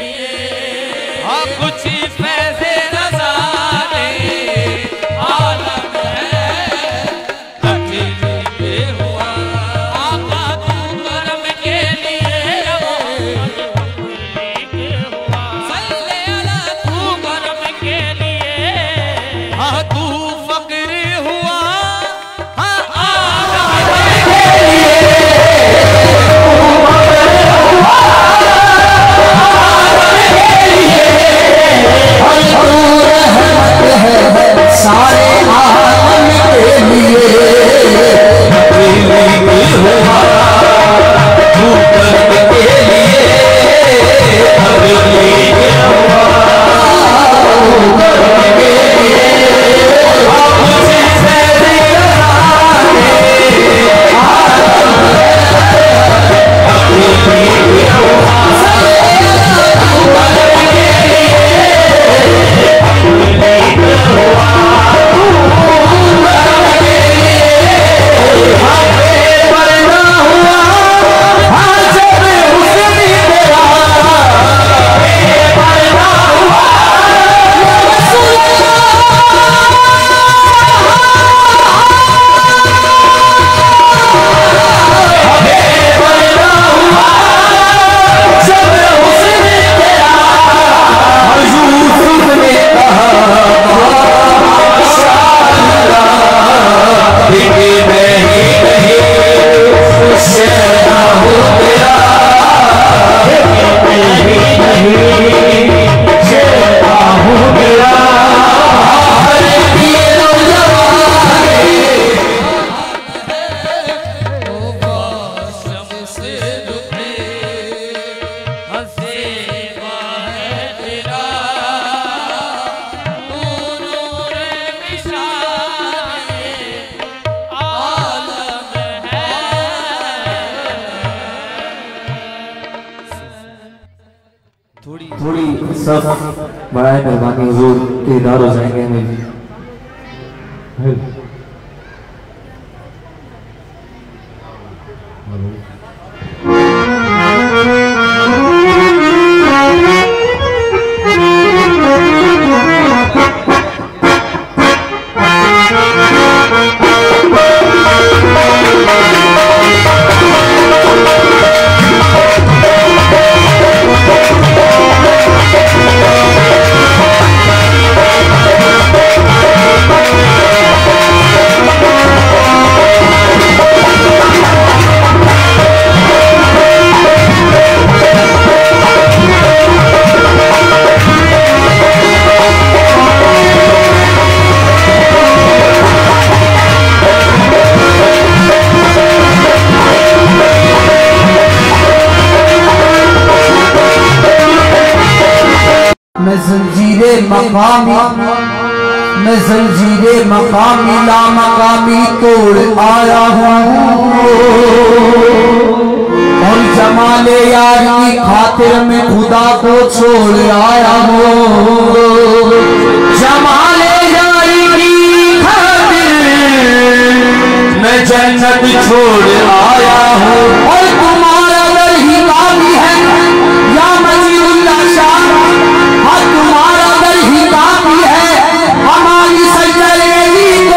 कुछ पैसे नजारे आला तू फकीर हुआ सारे आलम के लिए हुआ तू करने के लिए थोड़ी सब बड़ा मेहरबानी हुजूर दीदार हो जाएंगे हमें। मैं जंजीरे मकामी ला मकामी तोड़ आया हूँ और जमाले यार की खातिर में खुदा को छोड़ आया हूँ। जमाले यार की खातिर मैं जन्नत छोड़ आया हूँ। और तुम्हारा दर ही काफी है या मजीदुल्लाह शाह, हाँ तुम्हारा दर ही काफी है हमारी सजदगी को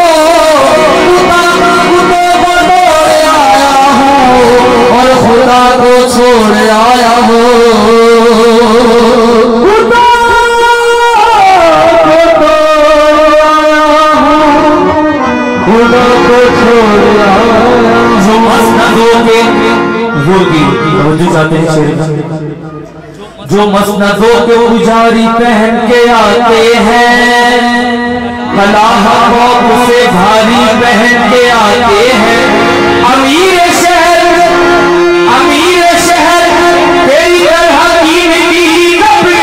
आया हूँ और खुदा को छोड़ आया हूँ। खुदा को छोड़ आया हूँ। जो मसनदों के चाहते हैं, जो मसनदों के पुजारी पहन के आते हैं, कलाह से भारी पहन के आते हैं। अमीर शहर तेरी तरह कीमती कपड़े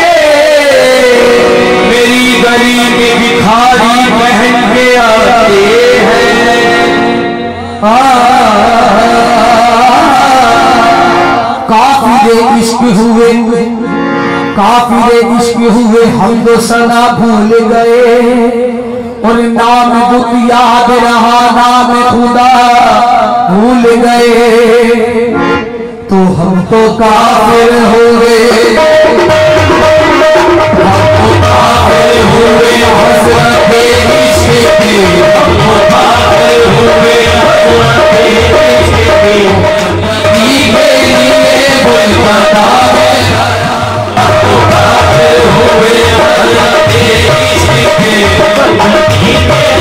मेरी गरीब भिखारी पहन के आते हैं। काफिले इश्क हुए हम तो सना भूल गए और नाम बुत याद रहा नाम खुदा भूल गए। तो हम तो काफिर हो गए, हम तो काफिर हुए हज़रत इश्क के, हम तो काफिर हुए हज़रत इश्क के। हुए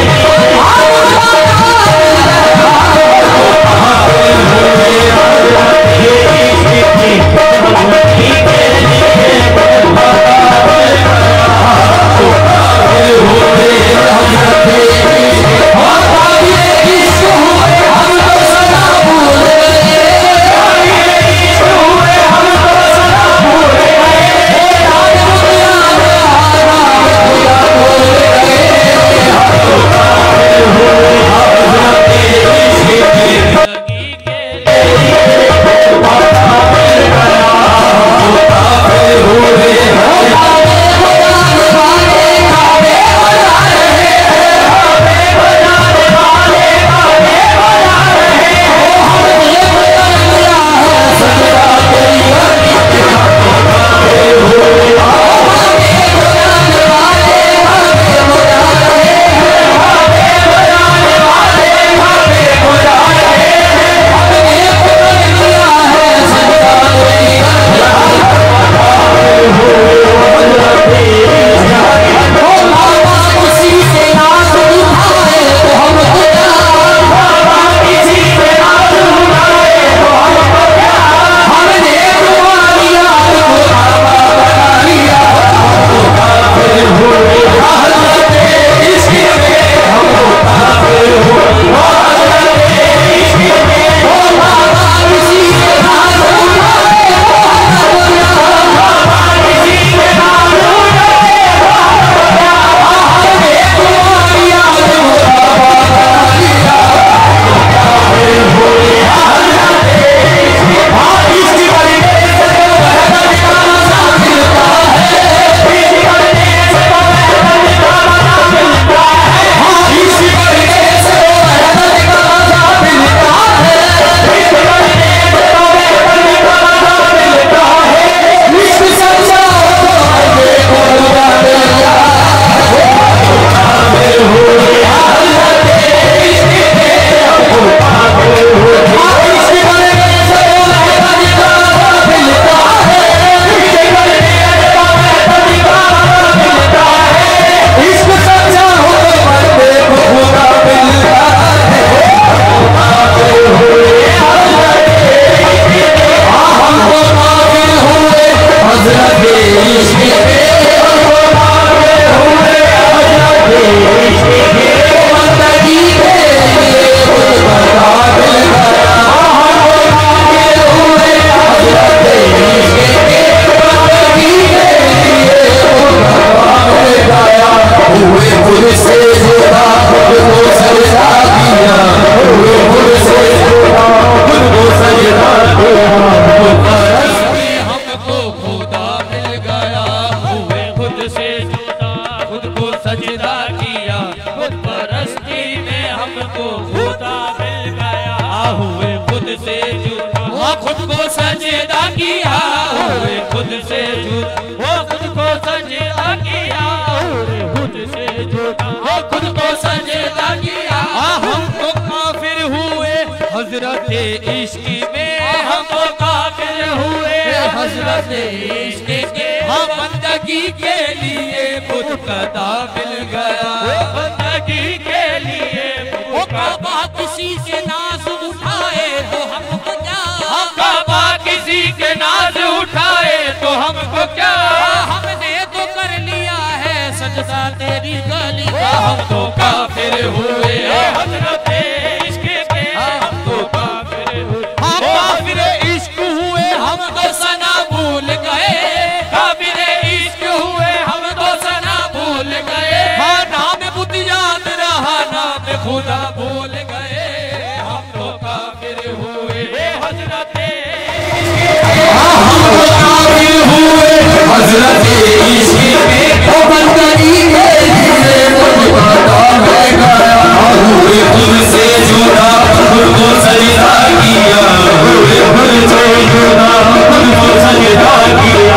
को खुदा मिल गया, हुए खुद से जुदा, वो खुद को सजदा किया, हुए खुद से जुदा, वो खुद को सजदा किया, हुए खुद से जुदा, वो खुद को सजदा किया। हम तो काफिर हुए हजरत इश्क में, हम तो काफिर हुए हजरत इश्क के, हम बंदगी के लिए खुद कदा मिल गया, बंदगी के लिए वो काबा किसी के नाज उठाए तो हमको क्या, काबा किसी के नाज उठाए तो हमको क्या, हमने तो कर लिया है सजदा तेरी गली का, हम तो काफिर हुए हजरत इश्क के, हम तो काफिर हुए, हम काफिर इश्क हुए, हम तो सना भूल गए, काफिर इश्क हुए, हम तो सना भूल गए, हाँ नाम बुद्ध याद रहा, नाम खुदा भूल गए, हम तो काफिर हुए हजरत इश्क, हम तो काफिर हुए हजरत इश्क में, वो बंदगी के लिए खुद कदा मिल गया, हुए खुद से जुदा, खुद को सजदा किया, हुए खुद से जुदा, खुद को सजदा किया,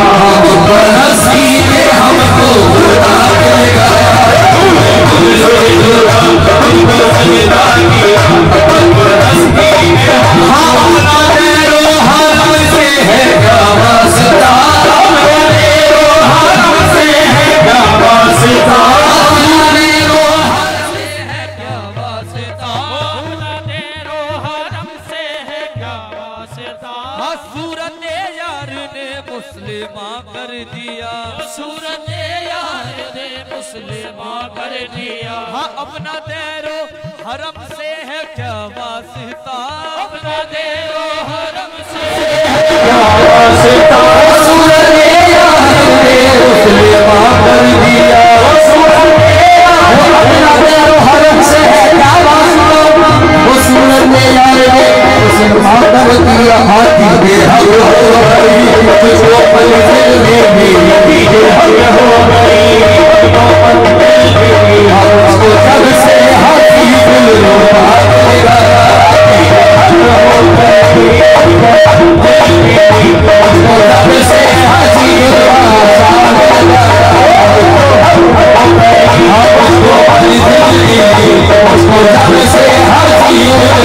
हस्ती में हमको खुदा मिल गया, हुए खुद से जुदा, खुद को सजदा किया, हस्ती में हमारा तेरो हरम से है क्या वास्ता, तेरो हरम से है क्या वास्ता, तेरो हरम से है क्या वास्ता, तेरो हरम से है क्या वास्ता, सूरत यार ने मुस्लिमा कर दिया, सूरत यार ने मुस्लिमा कर दिया, हाँ अपना तेरो हरम से है क्या वास्ता, अपना तेरो हरम से है क्या वास्ता, सूरत यार ने मुस्लिमा कर दिया, सूरत यार अपना तेरो हरम से है क्या वास्ता, वो सूरत यार ने मुस्लिमा कर दिया, हाथी दे हक हो गई, तुझको मंजिल में मेरी हक हो गई, तुझको मंजिल में हमको जब से हाथी दिल रोता देगा, हक हो गई, तुझको जब से हाथी हमको मंजिल में, उसको जब से हाथी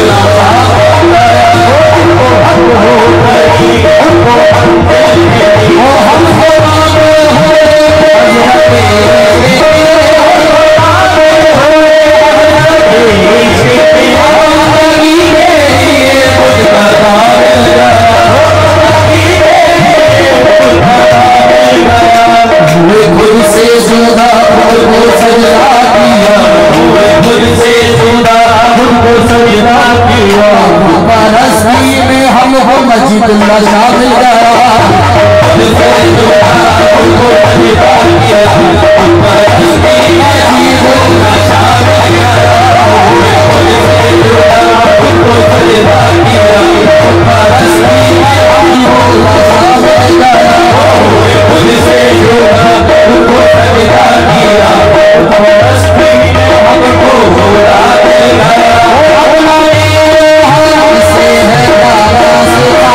खुद से जुदा, खुद को सजदा किया, खुद से जुदा, खुद को सजदा किया, रस्ती में हमको मस्जिद नशा मिल गया, खुद से जुदा, खुद को सजदा किया, रस्ती में मस्जिद नशा मिल गया, खुद से जुदा, खुद को सजदा किया, रस्ती में मस्जिद नशा मिल गया, खुद से जुदा, खुद को सजदा किया, रस्ती में हमको खुदा मिल गया, अपना हरम से है क्या वास्ता,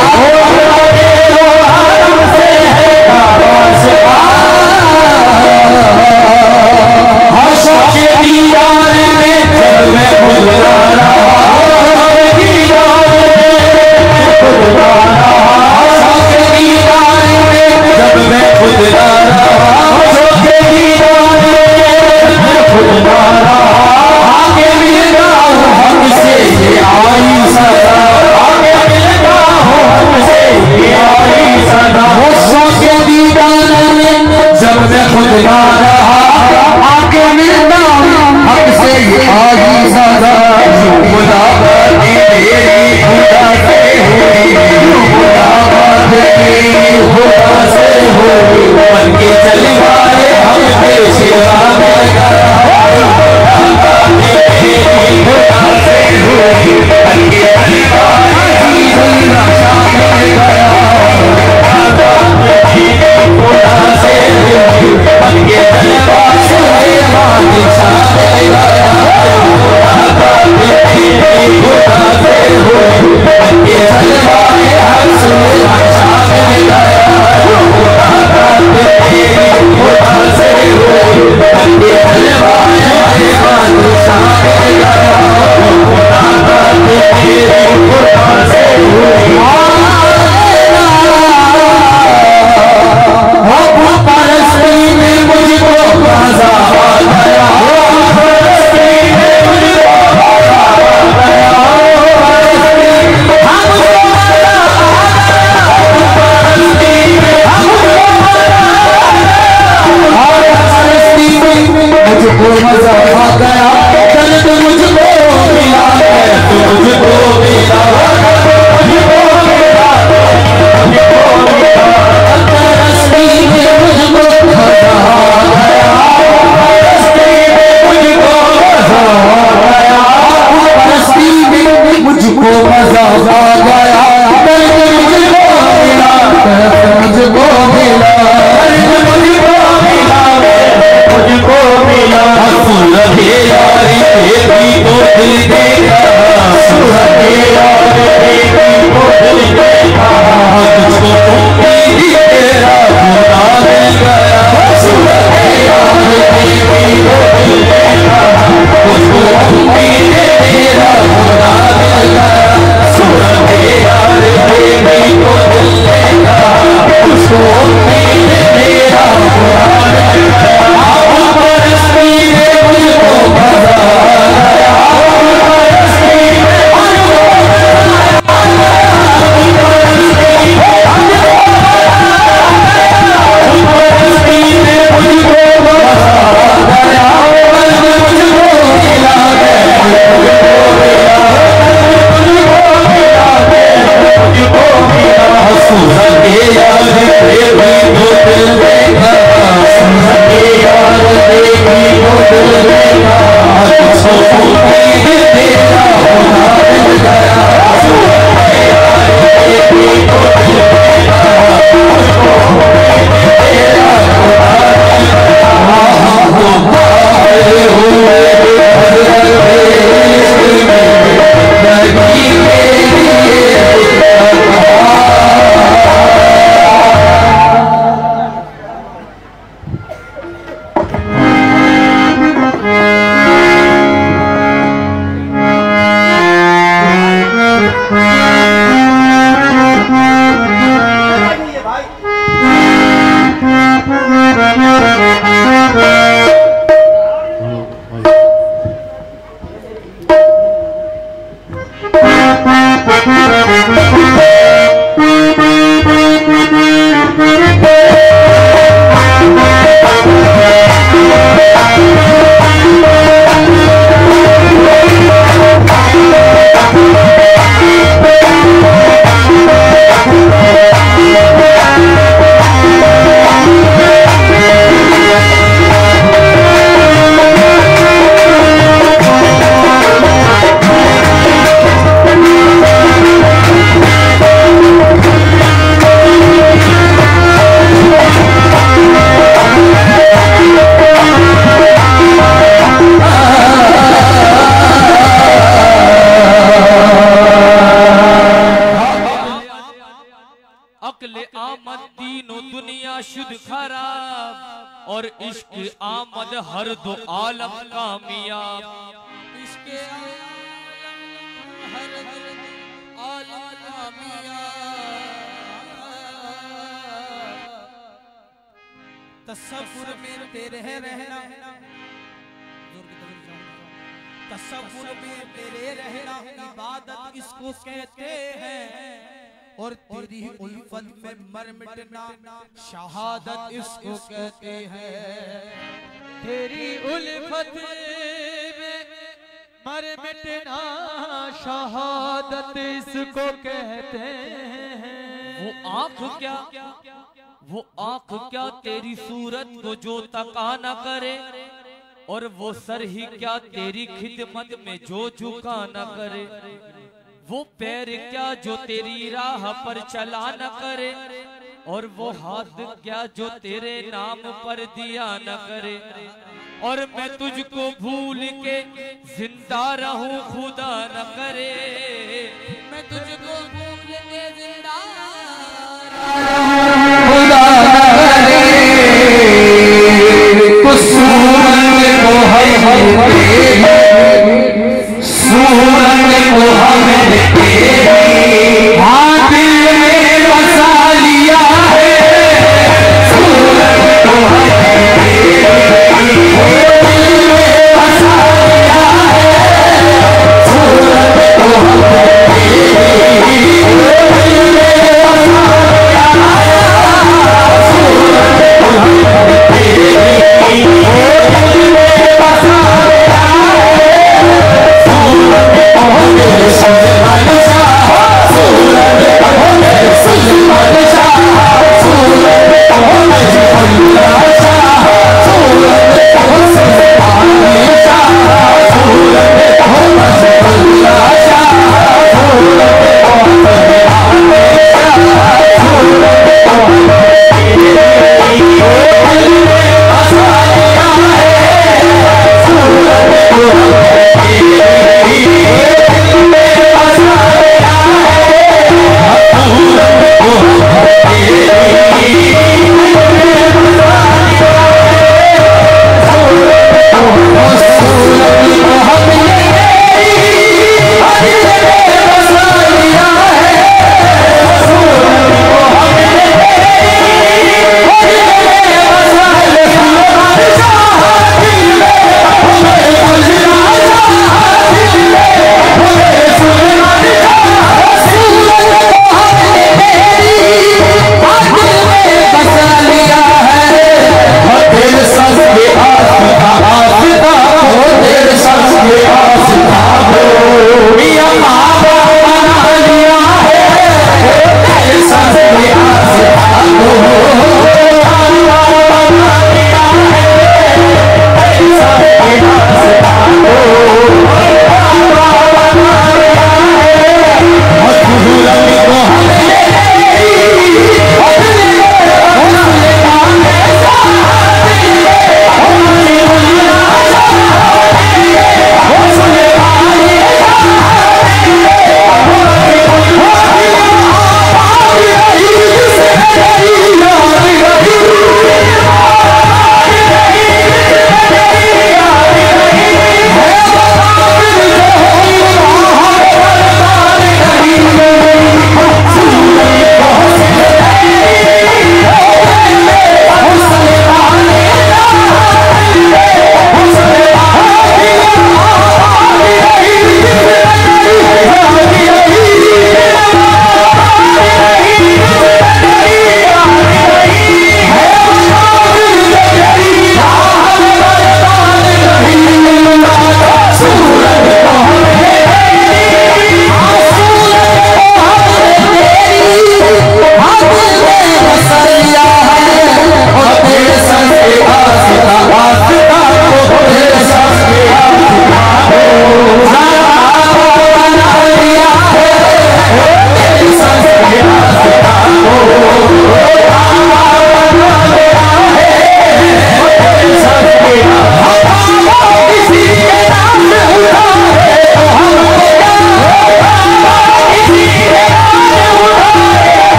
हरम से है क्या वास्ता, और इश्क आमद हर दो आलम कामयाब। इश्क आलम हर दो आलम कामयाब। तसव्वुर में तेरे रहना, तसव्वुर में तेरे रहना इबादत इसको कहते हैं, और तेरी उल्फत में मर मिटना शहादत इसको कहते हैं। तेरी उल्फत में मर मिटना शहादत इसको कहते हैं। वो आँख क्या तेरी सूरत को जो तका न करे, और वो सर ही क्या तेरी खिदमत में जो झुका न करे। वो पैर क्या जो तेरी राह पर चला न करे, और वो हाथ क्या जो तेरे नाम पर दिया न करे। और मैं तुझको भूल के जिंदा रहूं खुदा न करे। मैं तुझको भूल के जिंदा खुदा न करे। सूरत को हमने हाथ में बसा लिया है। सूरत को हमने बसा लिया है। सूरत को हमने Oh,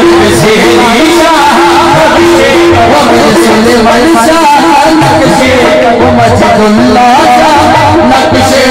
नक्शे नक्शे वो सुलेमान शाह नक्शे वो मजदुल्ला नक्शे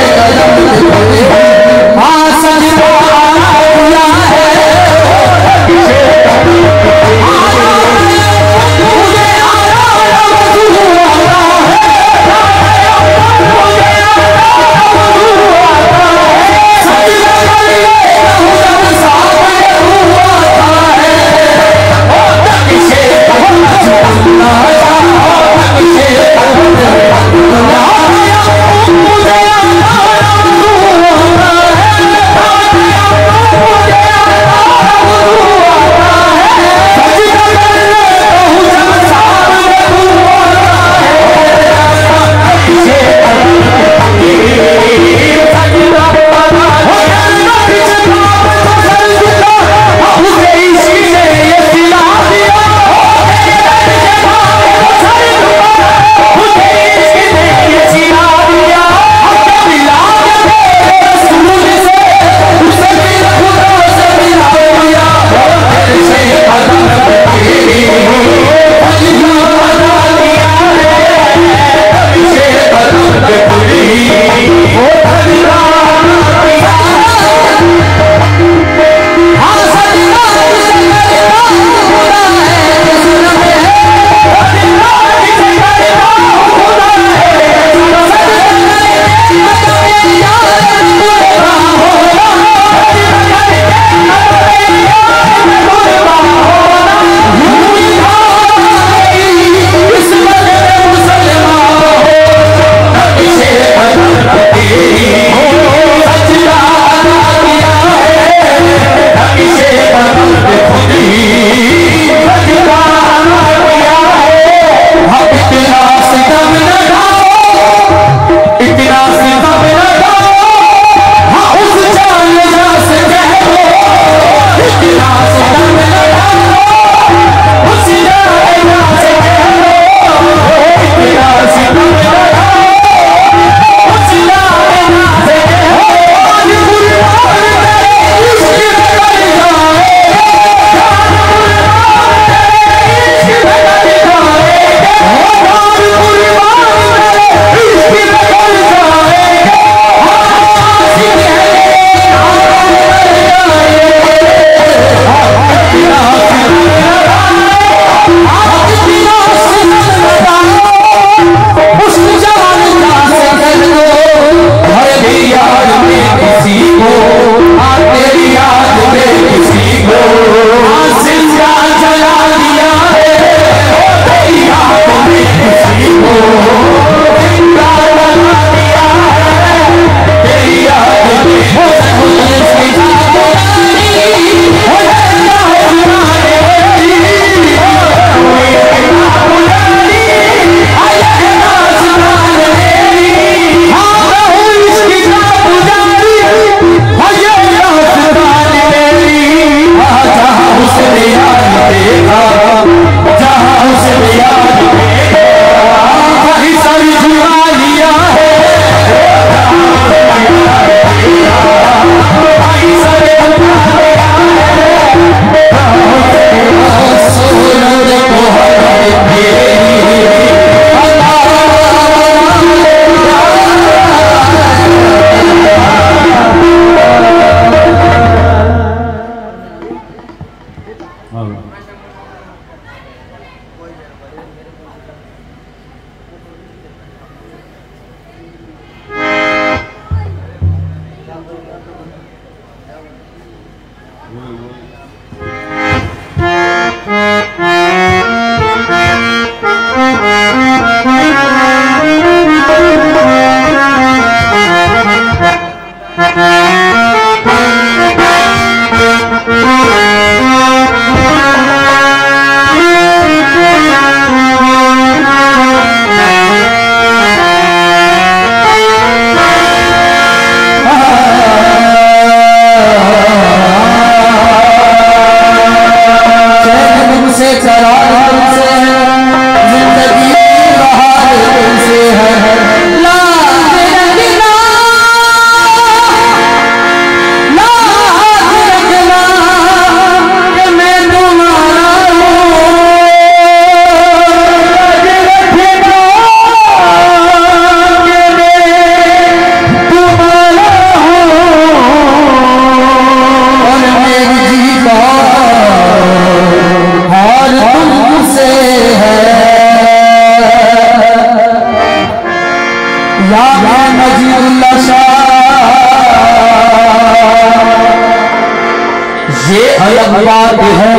अलग बात है,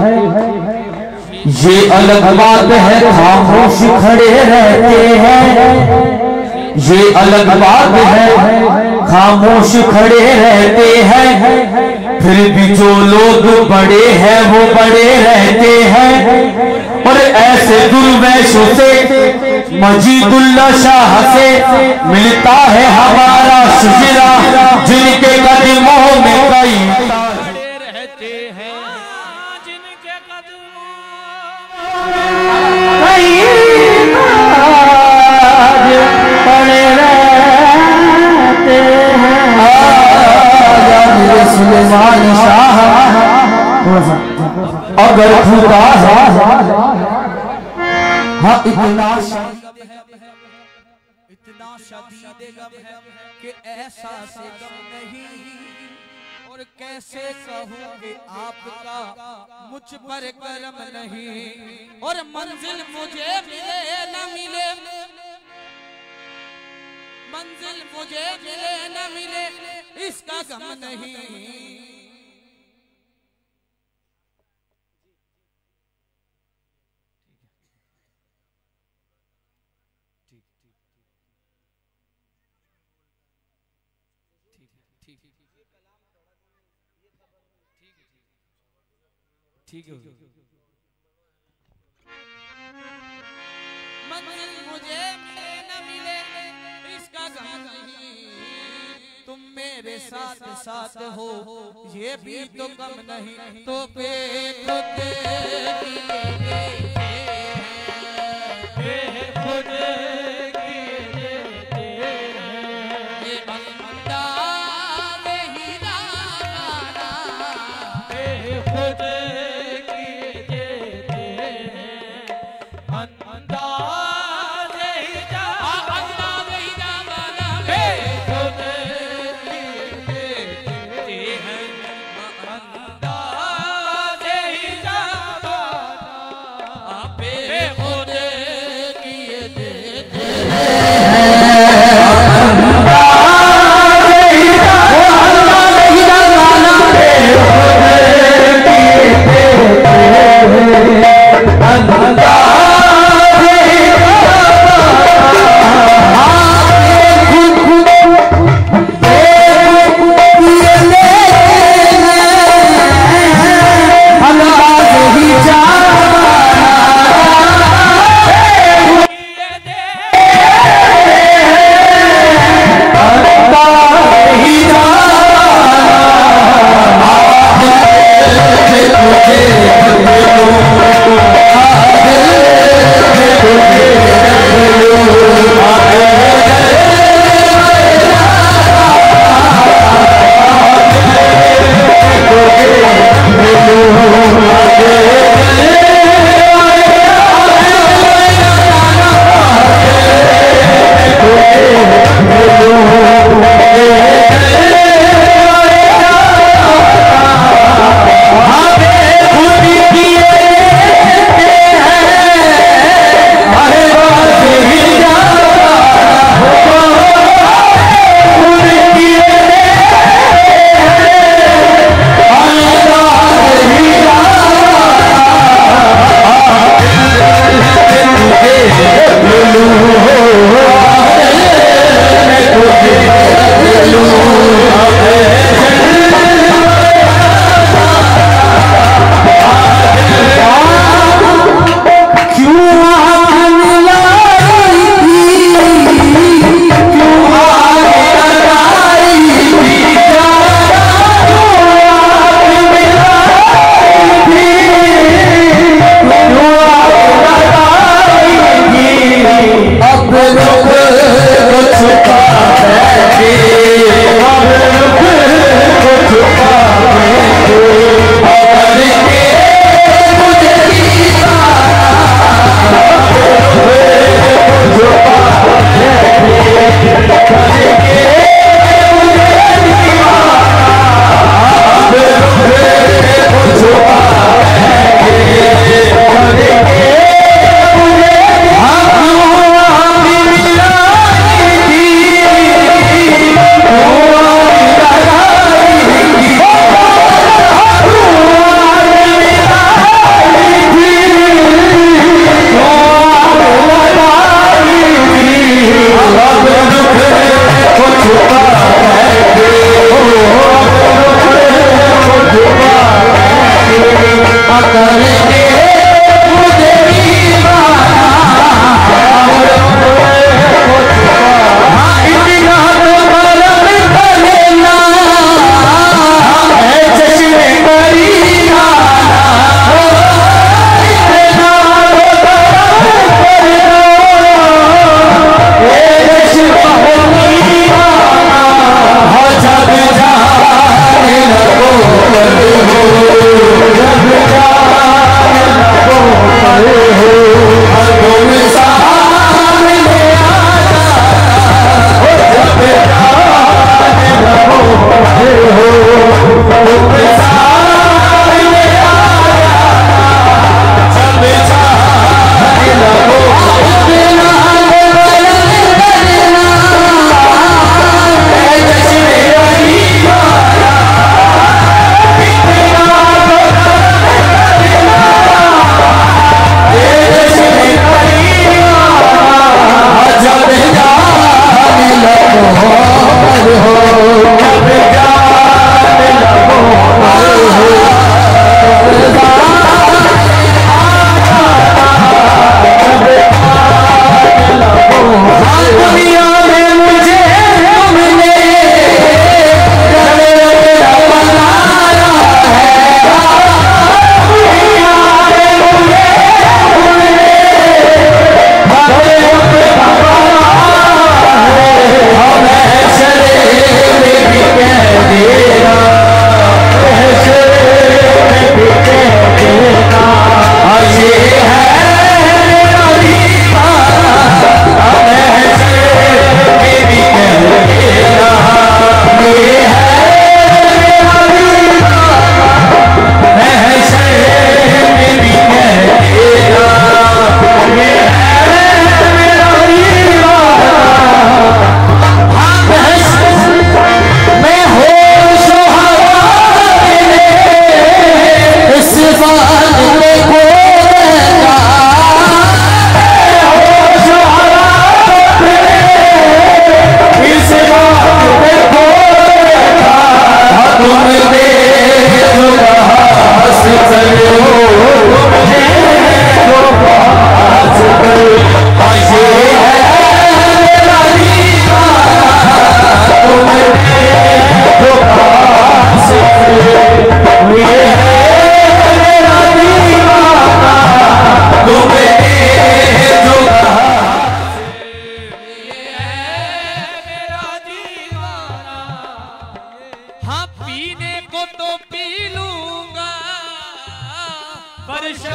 ये अलग बात है खामोश खड़े रहते हैं, ये अलग बात है खामोश खड़े रहते हैं, फिर भी जो लोग बड़े हैं वो बड़े रहते हैं। और ऐसे दुर्वैशों से मजीदुल्लाह शाह से मिलता है हमारा सुजरा, जिनके कदमों में कई खड़े रहते हैं, जिनके कदमों पड़े रहते हैं। सुलेमान शाह अगर खुदा है, हाँ इतना इतना शदीद गम है कि ऐसा से गम नहीं, और कैसे कहूँ कि आपका मुझ पर करम नहीं। और मंजिल मुझे मिले न मिले, मंजिल मुझे मिले न मिले, इसका गम नहीं। ठीक है, मंजिल मुझे मिले न मिले, इसका गम नहीं। तुम मेरे साथ साथ हो ये भी तो गम नहीं। तो अंदाज़े ही जा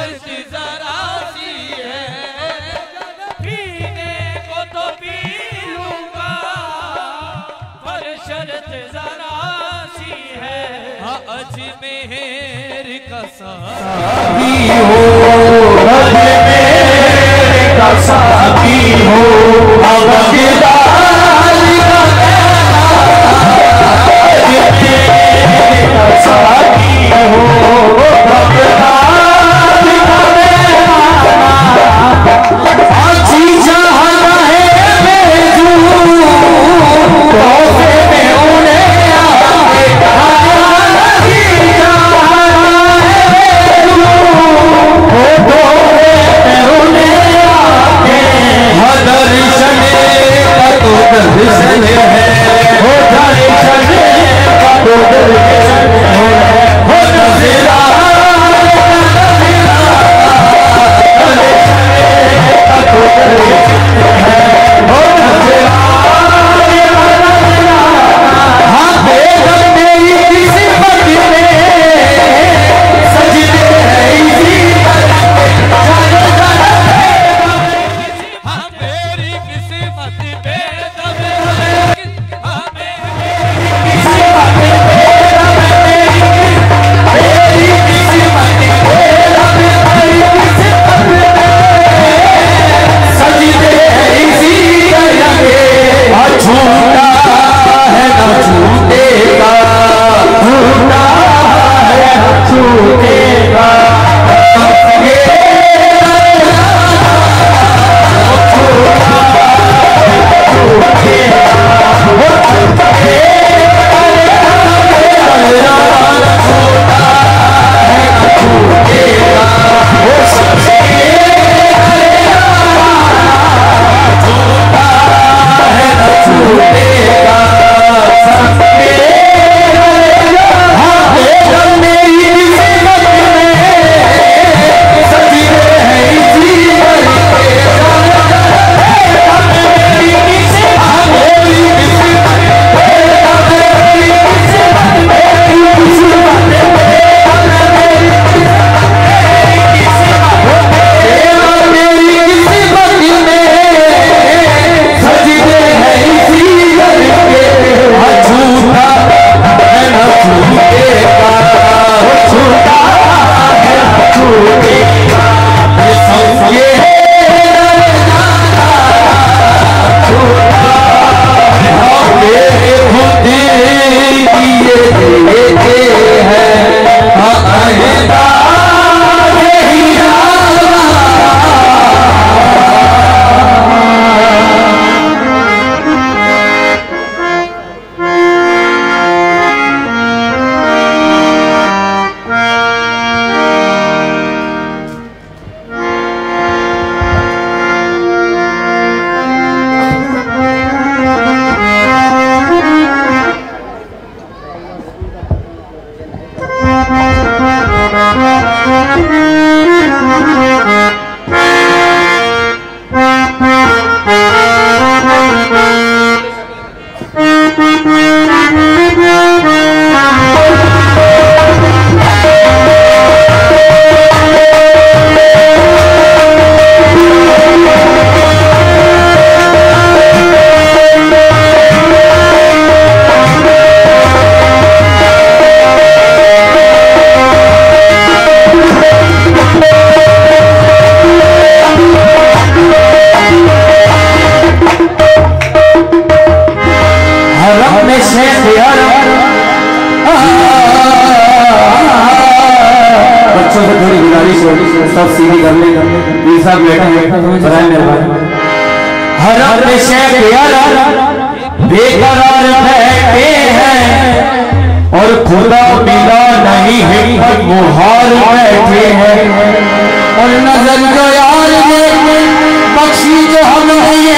शर्त जरा सी है, पीने को तो पी लूंगा पर शर्त जरा सी है। अजमेर का साथी हो, अजमेर का साथी हो, अवधदार का साथी हो, अच्छी चाहता है बेजू तोहफे में उन्हें आके अच्छी चाहता है बेजू तोहफे में उन्हें आके दर्शन का तो दर्शन है, हो दर्शन का तो दर्शन है, हो नज़रा सब सीधी कर ले, ये सब बैठा है बराए मेहरबानी। हरम में शेख बेकरार बैठे हैं और खुदा मिला नहीं हिम्मत मुहार बैठे हैं, और नजर जो यार ने बख्शी जो हमने ये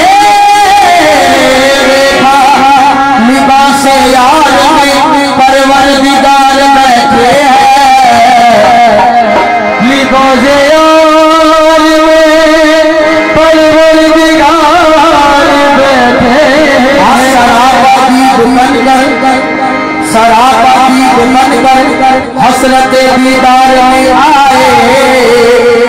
देखा, लिबास यार में परवरदिगार बैठे हैं, लिबास यार में परवरदिगार बैठे हैं। शराबी बनकर हसरत दीदार में आए,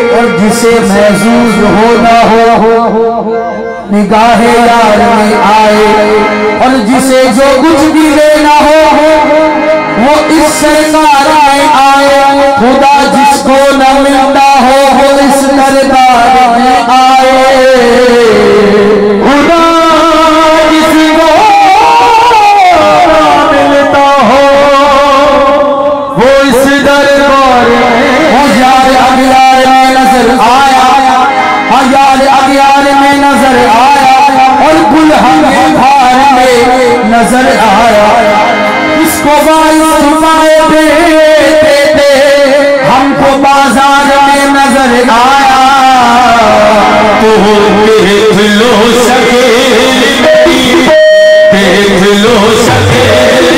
जिसे महसूस हो ना हो निगाहे यार में आए, और जिसे जो कुछ भी लेना हो वो इस सरकार में आए। खुदा जिसको न मिलता हो वो इस दरबार में आए। खुदा जिसको न मिलता हो वो इस दरबार में। वो यार अगियार में नजर आया, यार अगियार में नजर आया, और गुलहन भार में नजर आया। इसको रुपए देते हमको बाजार में नजर आया। तो देख लो सकेल देख लो सकेल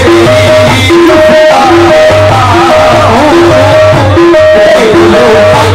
लो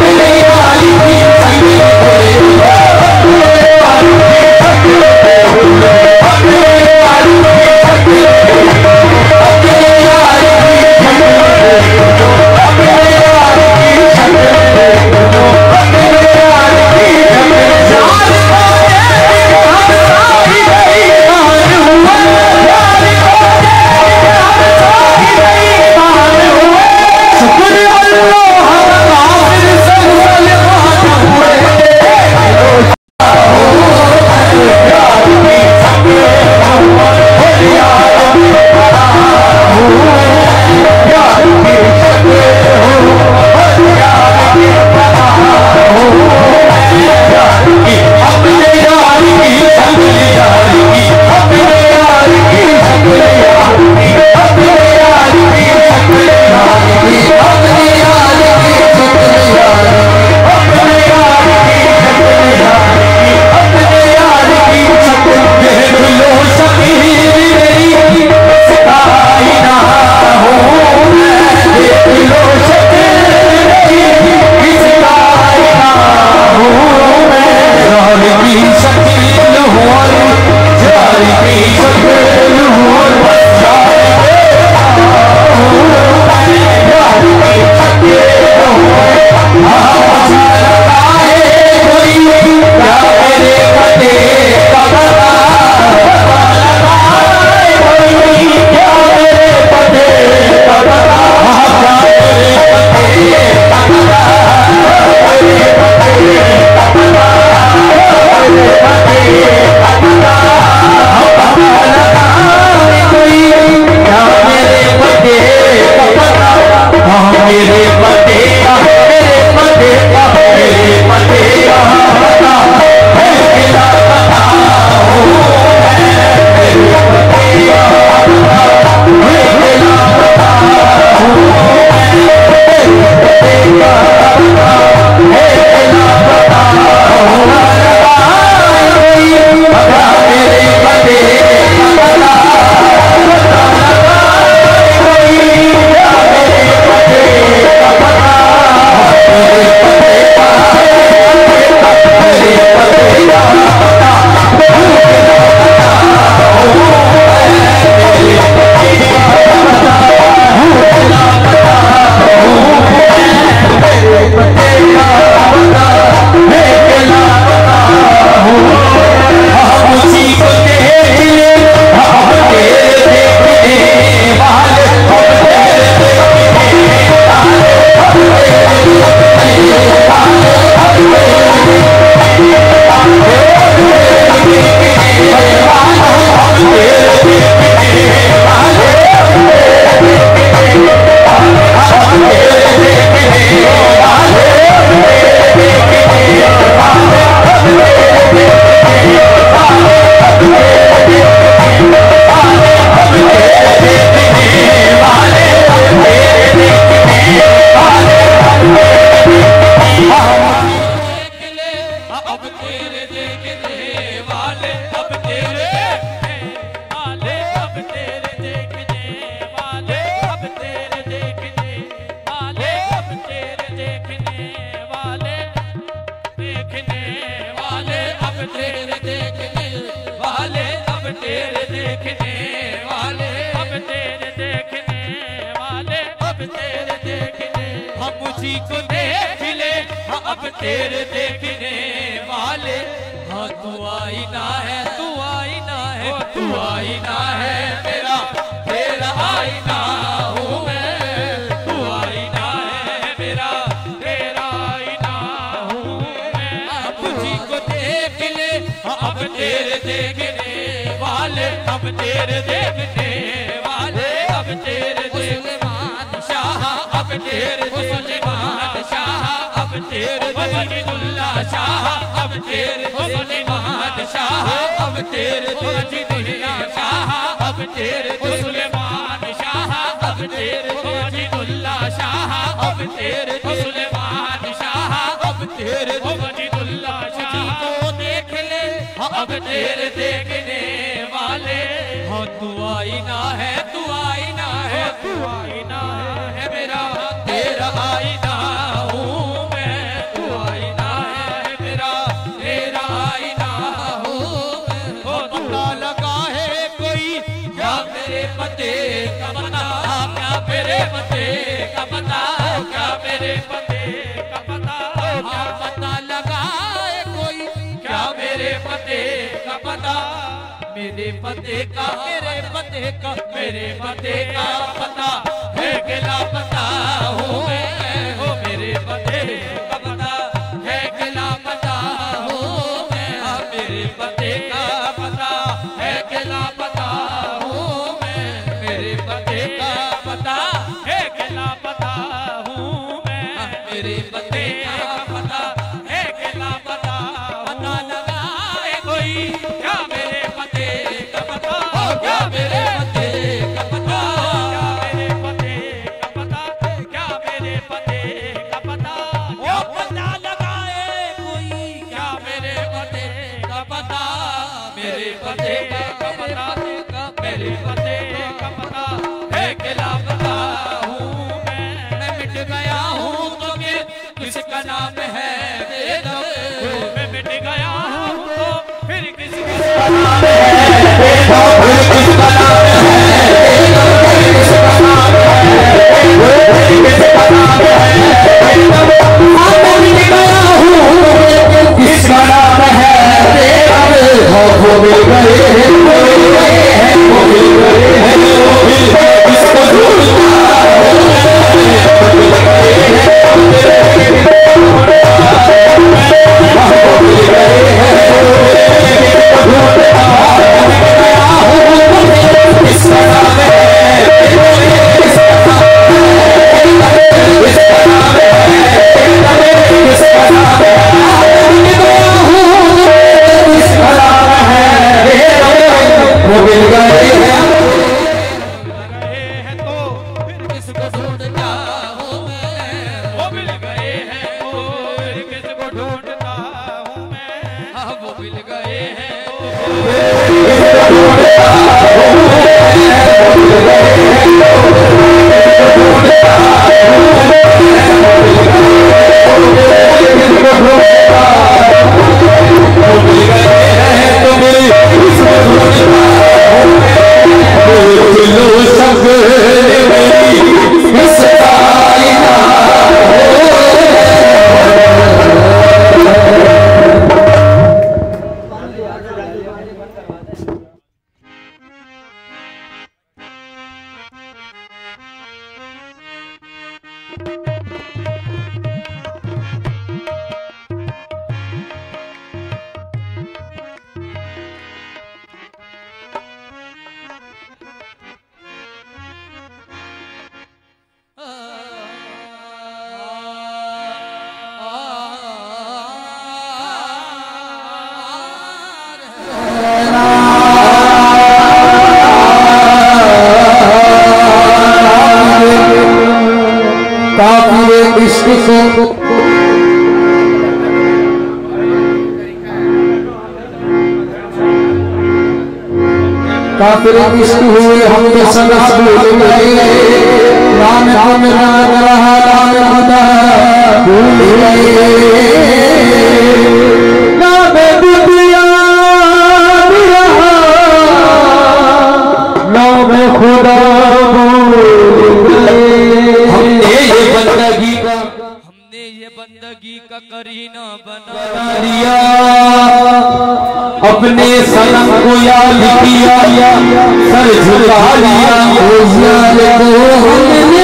किसी को देख ले अब तेरे देखने वाले। हाँ तू आईना है, तू आईना है, तू आईना है मेरा, तेरा आईना हूँ मैं। तू आईना है मेरा, तेरा आईना हूँ मैं। किसी को देख ले अब तेरे देखने वाले, अब तेरे देखने वाले, अब तेरे देखने शाह, अब तेरे सुलेमान शाह, अब तेरे वजीदुल्लाह शाह, अब तेरे सुलेमान शाह, अब तेरे वजीदुल्लाह शाह, अब तेरे सुलेमान शाह, अब तेरे वजीदुल्लाह शाह, अब तेरे सुलेमान शाह, अब तेरे वजीदुल्लाह शाह को देख ले अब तेरे देखने वाले। हाँ तू आईना है, तू आईना है, तू आईना है मेरा, तेरा आईना हूँ मैं। तू आईना है मेरा, तेरा आईना हूँ मैं। वो पता लगा है कोई क्या मेरे पते का पता, क्या मेरे पते का पता, क्या मेरे पते का पता, क्या पता लगा है कोई क्या मेरे पते का पता। मेरे पते का, मेरे पते का, मेरे पते का पता है कि लापता हूँ मैं। हो मेरे पते का पता है कि लापता हूँ मैं। मेरे पते का पता है कि लापता हूँ मैं। मेरे पते का पता है कि लापता हूँ मैं। मेरे पते का पता है कि लापता। पता लगा है कोई क्या मेरे पते का पता, क्या मेरे पते का पता, क्या मेरे पते का पता, क्या मेरे पते का पता। ओ पता लगाए कोई क्या मेरे पते का पता, मेरे पते का पता, मेरे पते का पता है कि लापता हूँ मैं मिट गया हूँ तो फिर किसका नाम है बेदम। मैं मिट गया हूँ तो फिर किसका नाम है, किसका नाम है, किसका नाम है, किसका नाम है। मिट गया हूँ किसका नाम है बेदम। वो मिल गए हैं, वो मिल गए हैं, वो मिल गए हैं, वो मिल गए किसको ढूंढता है, वो मिल गए हैं, वो मिल गए हैं, वो मिल गए हैं, किसको ढूंढता है। किसका नाम है, किसका नाम है, किसका नाम है, किसका नाम है, किसका नाम है, वो मिल गए हैं तो फिर किसको ढूंढता हूँ मैं। वो मिल गए हैं तो फिर किसको ढूंढता हूँ मैं। हाँ वो मिल गए हैं काफिर इश्क हुए हम तो सनस भूल गए। राम राम राम रहा राम खुदा भूल गए। नाम दुनिया रहा नाम खुदा भूल गए। हमने ये बंदगी का अपने सनम को याद किया, सर झुका लिया, यार को हमने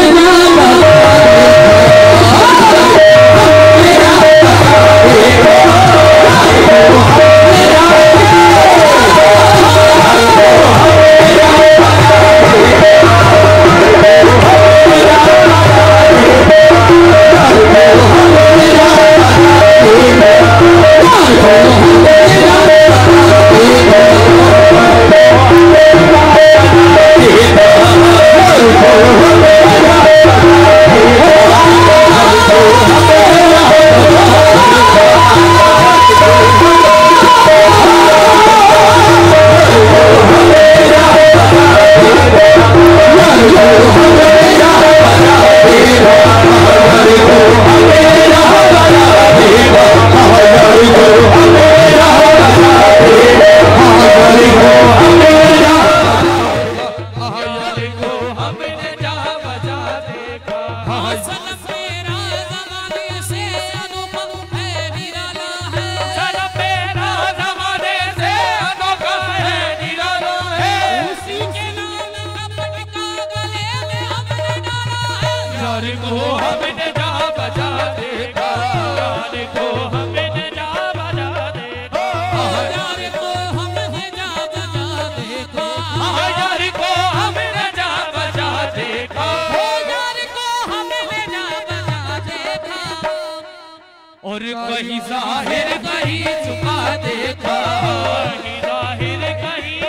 और कहीं जाहिर कहीं छुपा देखा, कहीं जाहिर कहीं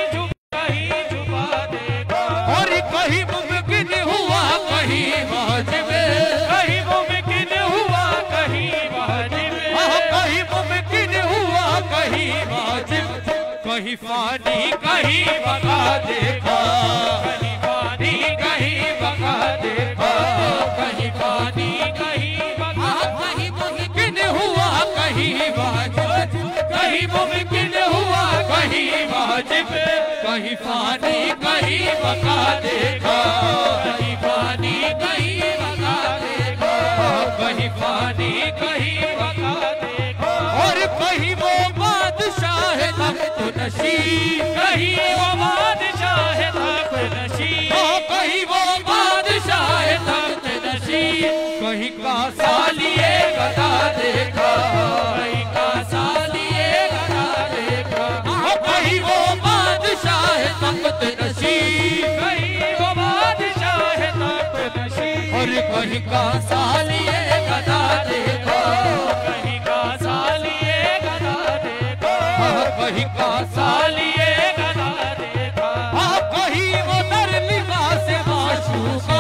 छुपा देखा, और कहीं मुमकिन हुआ कहीं वाजिब, कहीं मुमकिन हुआ कहीं वाजिब, कहीं मुमकिन हुआ कहीं वाजिब, कहीं फानी कहीं बका देखा, कहीं फानी कहीं बका देखा, कहीं फानी कहीं बका, कहीं मुमकिन हुआ कहीं वाजिब, कहीं मुमकिन हुआ कहीं वाजिब, कहीं फानी कहीं बका देखा, कहीं फानी कहीं बका देखा, कहीं फानी कहीं बका देखा, और कहीं वो बादशाह तख्त नशीं, कहीं वो बादशाह तख्त नशीं, कहीं वो बादशाह तख्त नशीं, कहीं का सालिए गदा देखा, कहीं का सालिए गदा देखा, कहीं वो बादशाह तख्त नशीं, कहीं वो बादशाह तख्त नशीं, और कहीं का सालिए गदा देखा, कहीं का सालिए गदा देखा, कहीं का सालिए गदा देखा, कहीं वो दर लिबास माशूका,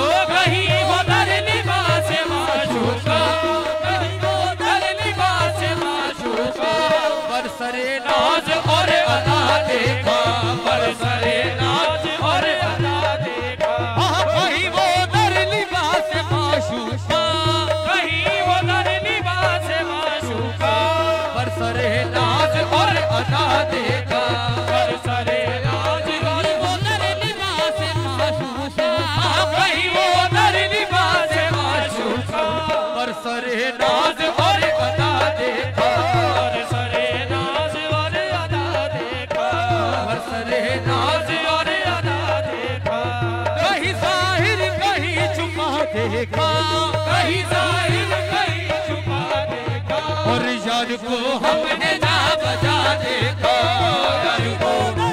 कहीं वो दर लिबास माशूका, कहीं वो दर लिबास माशूका, बरसरे नाज और अदा देखा, बरसरे नाज और अदा देखा, कहीं वो दर लिबास माशूका, कहीं वो दर लिबास माशूका, बरसरे नाज और अदा देखा, बरसरे नाज और वो दर लिबास माशूका, कहीं वो दर लिबास माशूका, बरसरे नाज और अदा देखा, बरसरे नाज और अदा देखा, बरसरे नाज और अदा देखा, कहीं जाहिर कहीं छुपा देखा, कहीं जाहिर कहीं छुपा देखा, और यार को हमने ना बजा देखा, यार को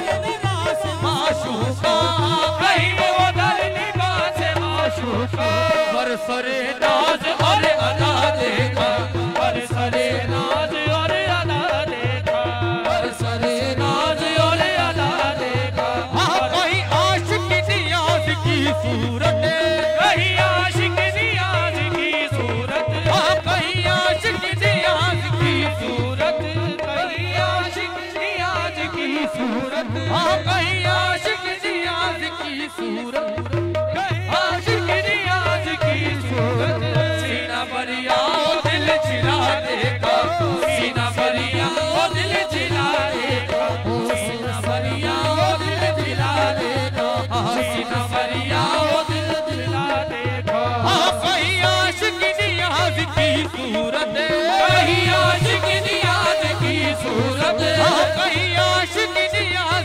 माशूका, कहीं वो दर लिबास माशूका, बरसरे नाज और अदा देखा, बरसरे नाज और अदा देखा, बरसरे नाज और अदा देखा, कहीं आशिक नियाज की सूरत, कहीं आशिक नियाज की सूरत, कहीं आशिक नियाज की सूरत, कहीं आशिक नियाज की सूरत, कहीं आशिक नियाज की सूरत, कहीं आशिक नियाज की सूरत, सीना भरिया दिल चिरा देखा, सीना भरिया दिल चिरा देखा, सीना भरिया दिल चिरा देखा, सीना भरिया दिल चिरा देखा, कहीं आशिक नियाज की सूरत, कहीं आशिक नियाज की सूरत, कहीं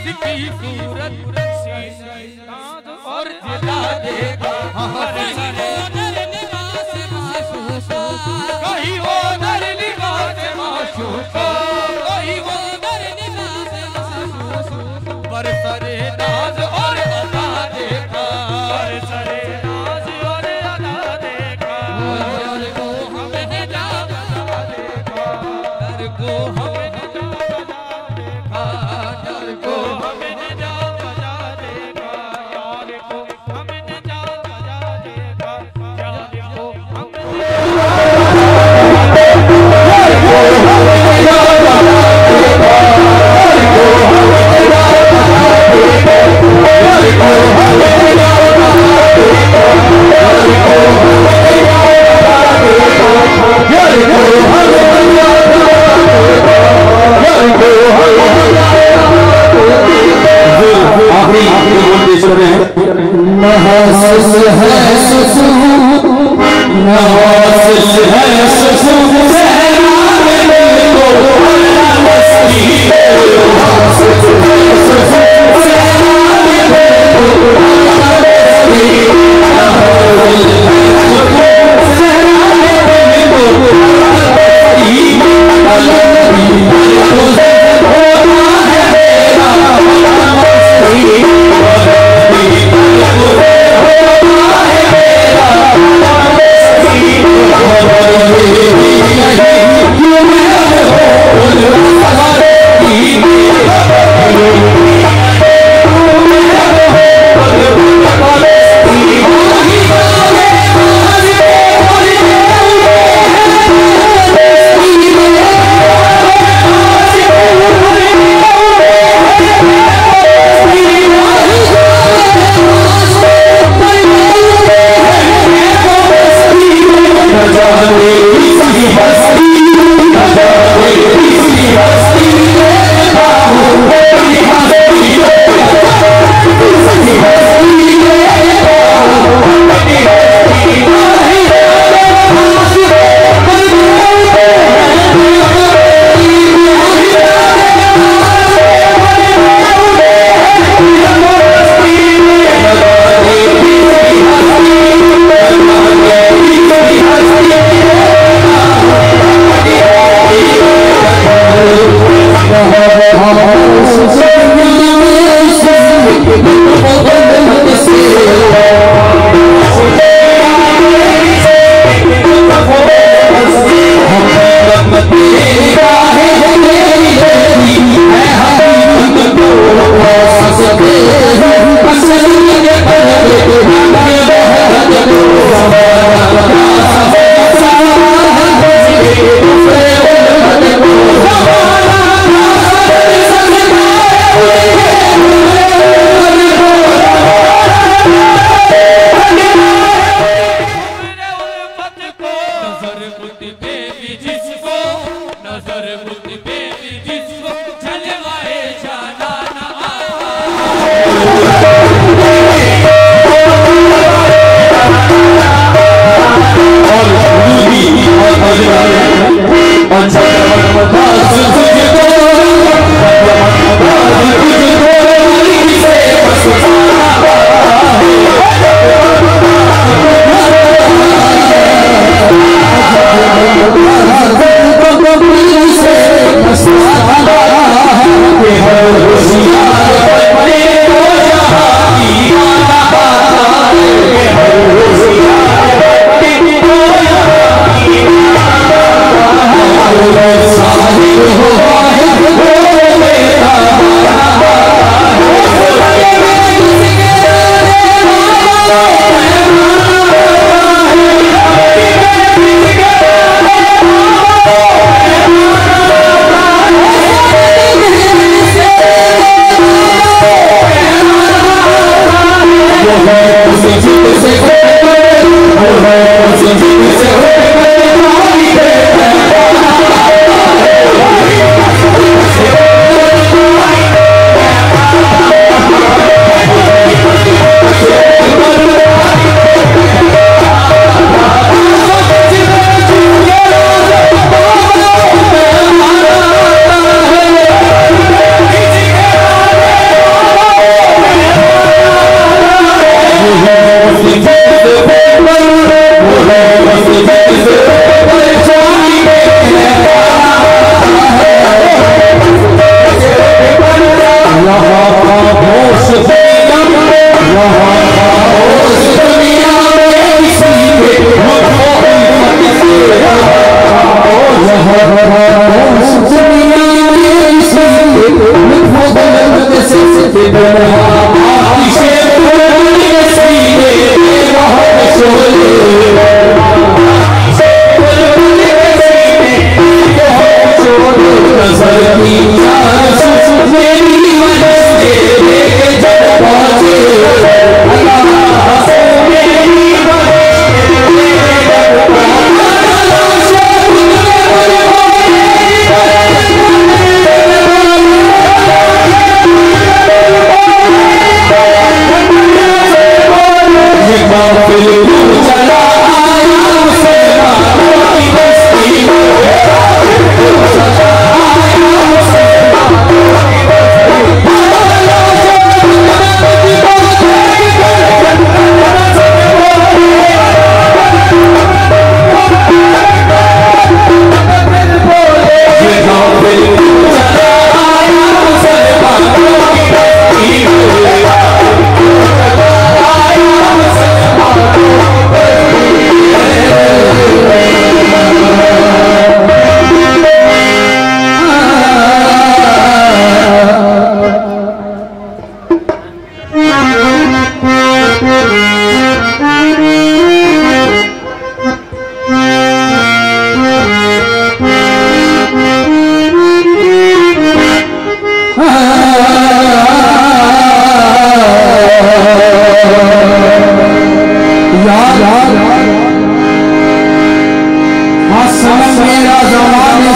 की सूरत और जिला देगा कहीं वो दर लिबास माशूक कहीं वो दर लिबास माशूक बरसरे नाज और अदा देखा बरसरे नाज और अदा देखा दर को हमने जागा देखा दर को हमने जागा देखा दर को हमने जागा देखा यार को हमने जागा देखा यार को हमने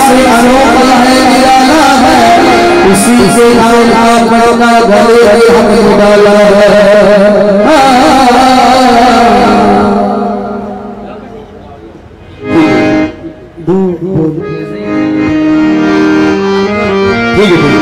से अनोखा है निराला है, उसी के नाम का पड़ना गले हमें डाला है। ठीक है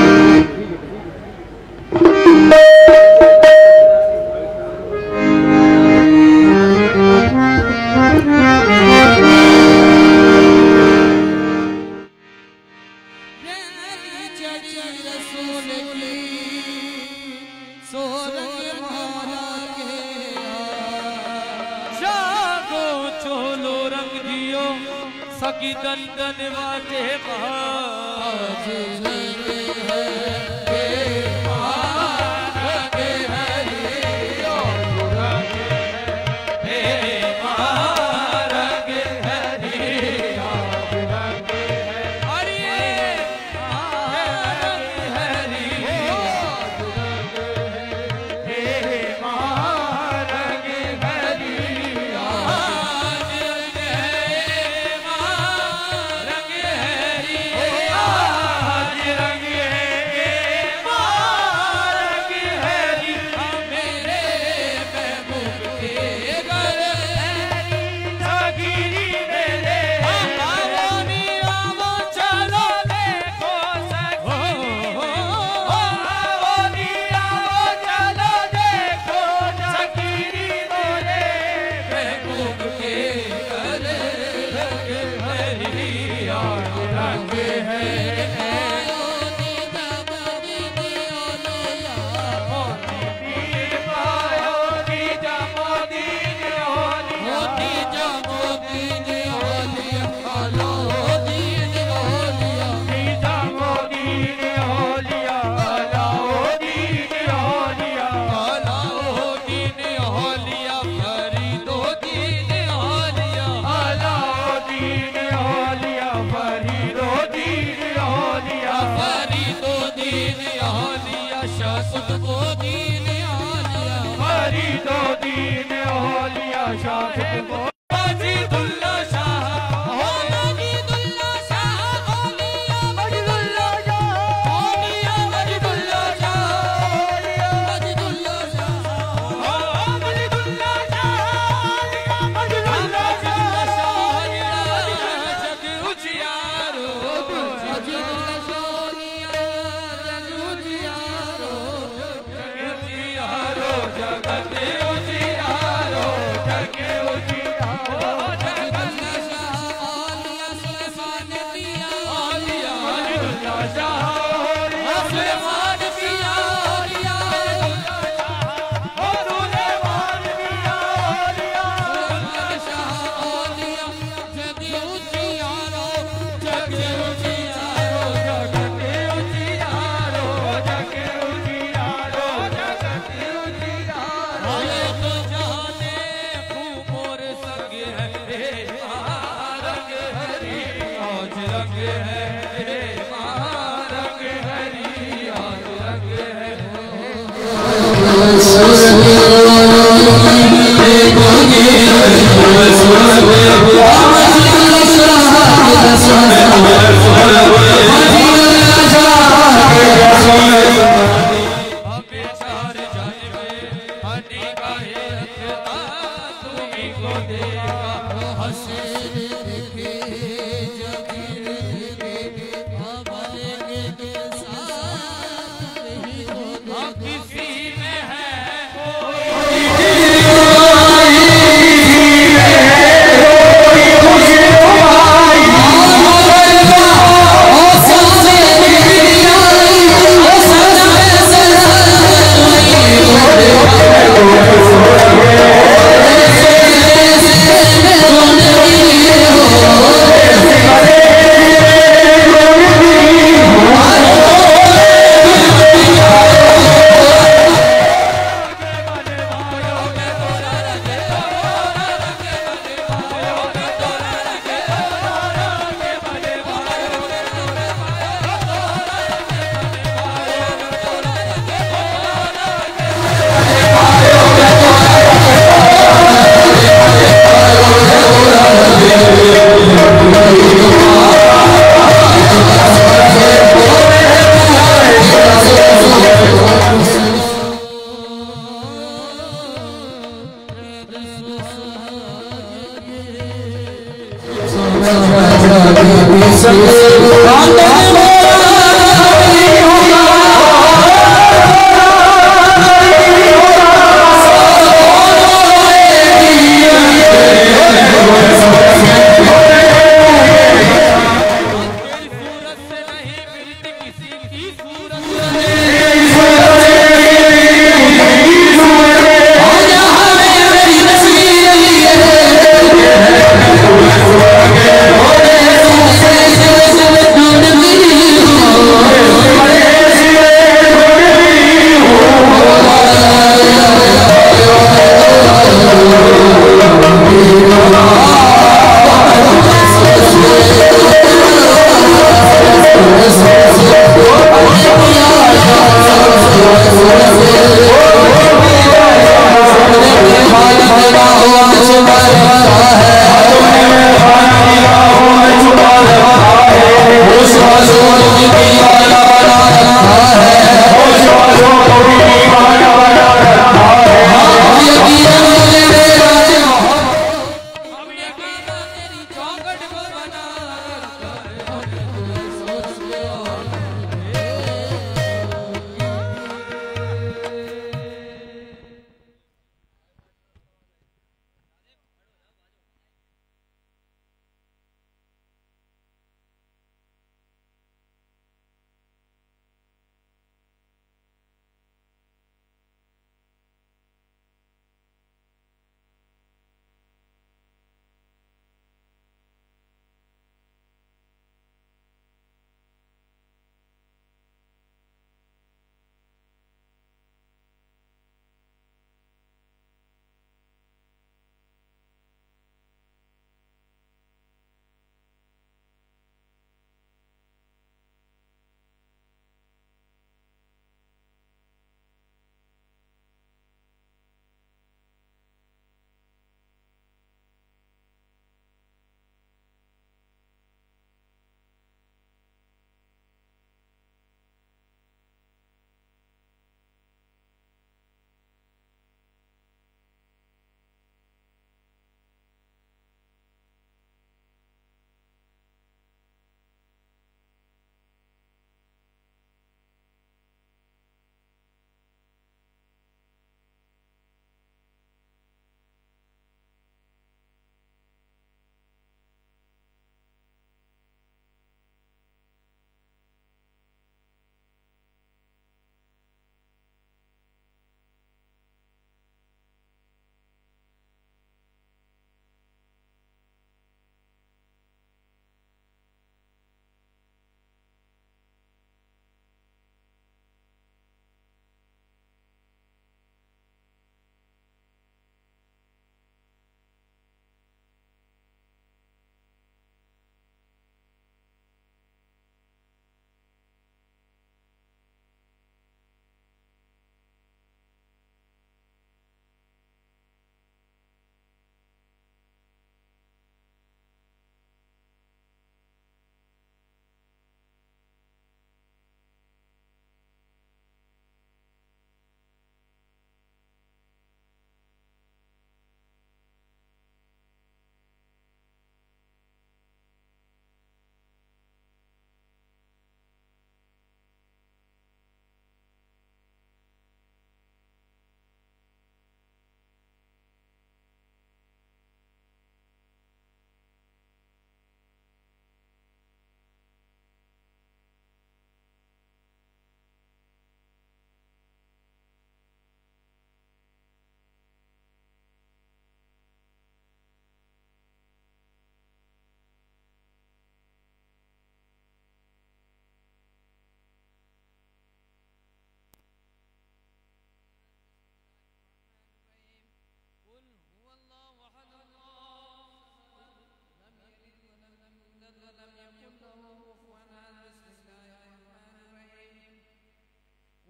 सकी दंदन वाजे Oh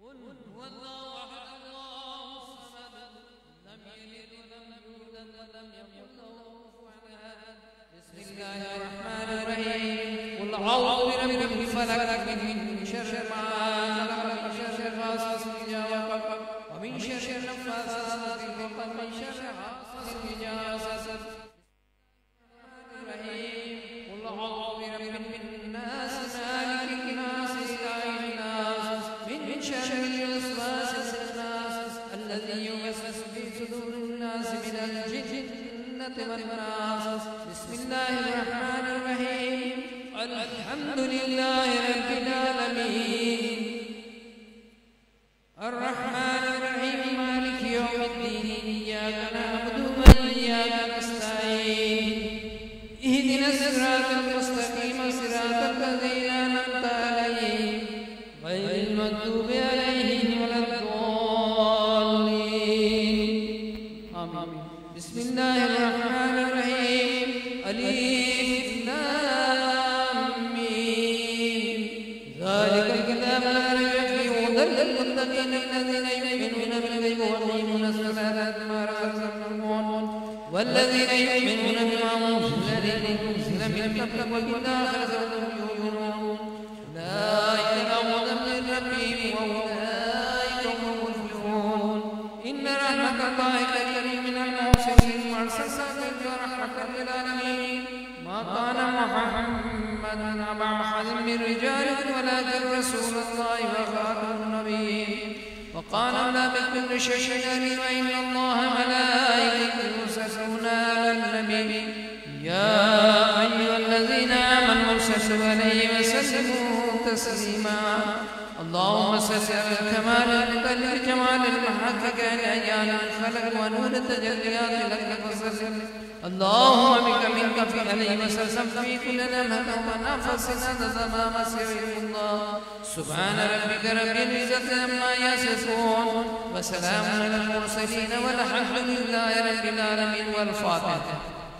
سبحان ربك رب العزة عما يصفون وسلام على المرسلين والحمد لله رب العالمين والفاتحة.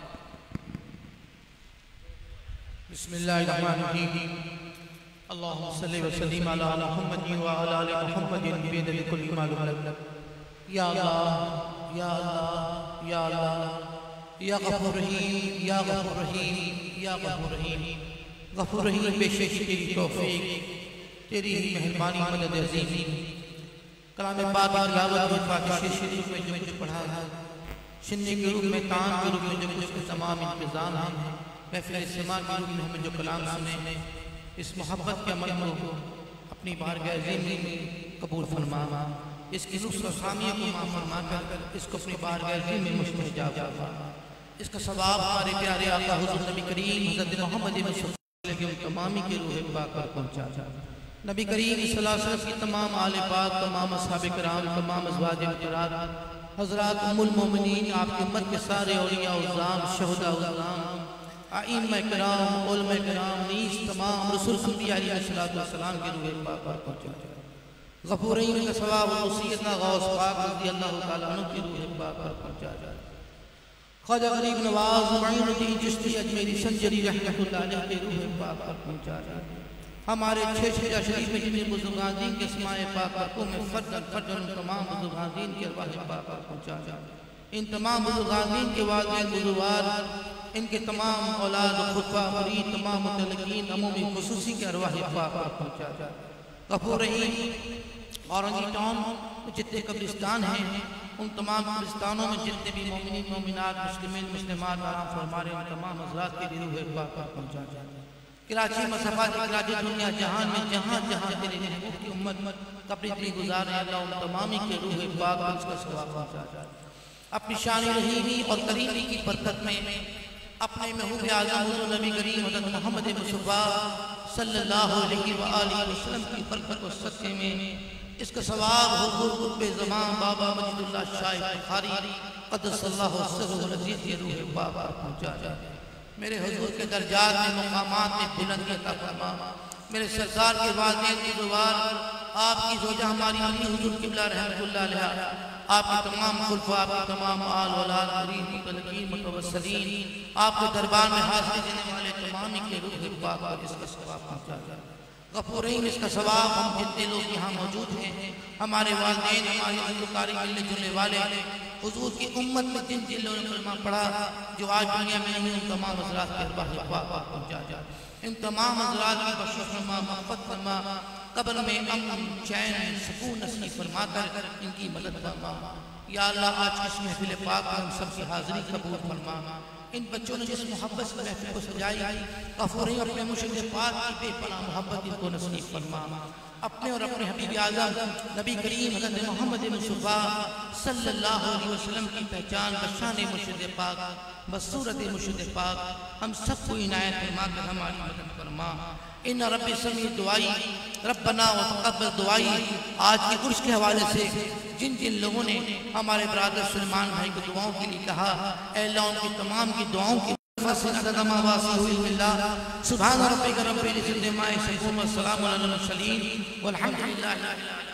بسم الله الرحمن الرحيم. اللهم صل وسلم على محمد وعلى آل محمد بعدد كل معلوم. يا الله يا الله يا الله या गफूर रहीम या गफूर रहीम या गफूर रहीम गफूर रहीम बेशक तेरी तौफीक तेरी मेहरबानी मदद अज़ीम कलाम पाक की तिलावत में फातिहा शरीफ में जो कुछ पढ़ा है सुन्नी के रूप में तान के रूप में जो कुछ तमाम इंतजाम हैं महफिल इस्तिमा के रूप में हमें जो कलाम सुने इस मोहब्बत के अमल को अपनी बारगाह अज़ीम में कबूल फरमा इसकी नुस्ख़ और खामियों को माफ़ फरमा कर इसको अपनी बारगाह अज़ीम में मुस्तजा फरमा इसका सवाब हमारे प्यारे आका हुज़ूर नबी करीम हज़रत मोहम्मद मुस्तफ़ा के तमामी के रूह पाक पर पहुँचा। नबी करीम सल्लल्लाहु अलैहि वसल्लम की तमाम आले पाक तमाम असहाबे किराम तमाम अज़वाज मुतहहरात हज़रात उम्मुल मोमिनीन आपकी उम्मत के सारे औलिया उज़्ज़ाम शहुदा उज़्ज़ाम आइम्मा किराम उलमा किराम नीस तमाम रसूल अंबिया अलैहिस्सलातु वस्सलाम के रूह पाक पर पहुँचा। गफूर रहीम का सवाब वसीयत गौस पाक रज़ियल्लाहु तआला अन्हु की रूह पाक पर पहुँचा। ख्वाजा गरीब नवाज मुईनुद्दीन चिश्ती अजमेरी संजरी रहमतुल्लाह अलैह के रूह पाक पर पहुँचा। हमारे छः शरीफ में जितने बुजुर्गान दीन के अस्माए पाक पर में फर्जन फर्जन तमाम बुजुर्गान दीन के अरवाह पाक पर पहुँचा। इन तमाम बुजुर्गान दीन के वालिदैन बुजुर्गान इनके तमाम औलाद खुतबा मुरीद तमाम मुतलकीन अमूमी खुसूसी के अरवाह पाक पर पहुँचा। गफूर रहीम औरंगी टाउन में जितने कब्रिस्तान हैं उन तमाम कब्रिस्तानों में जितने भी मोमिनीन मोमिनात मुस्लिमीन मुस्लिमात आराम फरमाने उन तमाम हज़रात के रूह पाक पर पहुँचा। कराची मसफ़ा कराची दुनिया जहान में जहाँ जहाँ तेरे महबूब की उम्मत कब्र गुजारे अल्लाह उन तमामी के रूह पाक पर उसका सवाब पहुँचा। अपनी शान रहीमी और करीमी की बरकत में अपने महबूब आज़म हुज़ूर नबी करीम हज़रत मोहम्मद मुस्तफ़ा सल्लल्लाहु अलैहि वसल्लम की बरकत और सदक़े में इसका सवाब हुज़ूर कुतुब ज़मान बाबा मजीदुल्लाह शाह बुखारी क़द्दसल्लाहु सिर्रहुल अज़ीज़ के रूह पाक पर पहुँचा। मेरे हुज़ूर के दर्जात में मकामात में बुलंदी अता फरमा। मेरे सरकार के वालिदैन की दुआर आपकी ज़ौजा हमारी अम्मी हुज़ूर क़िबला रहमतुल्लाह अलैहा आपके तमाम खुलफा आपके तमाम आल औलाद मुरीद मुतलकीन मुतवस्सिलीन आपके दरबार में हाज़िर देने वाले तमाम के रूह पाक पर इसका सवाब पहुँचा। गफूर रहीम इसका सवाब हम जितने लोग यहाँ मौजूद हैं, हमारे वालिदैन, हमारे अज़्ज़कारी मिलने जुलने वाले, हुजूर की उम्मत में जिन जिन लोगों ने कलमा पढ़ा, जो आज दुनिया में नहीं, उन तमाम हज़रात के अरवाह पहुँचा जा। इन तमाम हज़रात की बख्शिश फरमा, मग़फ़िरत फरमा, कब्र में अमन, चैन, सुकून नसीब फरमाकर इनकी मदद फरमा। या अल्लाह, आज इस महफिल पाक में हम सबकी हाज़िरी कबूल फरमा। इन बच्चों ने जिस मोहब्बत से महफिल को सजाई, गफूर रहीम अपने मुर्शिद पाक की बेपनाह मोहब्बत इनको नसीब फरमा। अपने और अपने हबीब आज़म नबी करीम हज़रत मोहम्मद मुस्तफ़ा सल्लल्लाहु अलैहि वसल्लम की पहचान बशान मुर्शिद पाक, बसूरत मुर्शिद पाक हम सबको इनायत फरमा कर हमारी मदद फरमा। इन रब्बी समी दुआई रब्बना व तक़ब्बल दुआई आज के उर्स के हवाले से जिन जिन लोगों ने हमारे बरादर सलमान भाई को दुआओं के लिए कहा, अल्लाह उनकी तमाम की दुआओं की सुभान रब्बिका रब्बिल इज़्ज़ति अम्मा यसिफून व सलामुन अलल मुरसलीन वल्हम्दुलिल्लाहि रब्बिल आलमीन।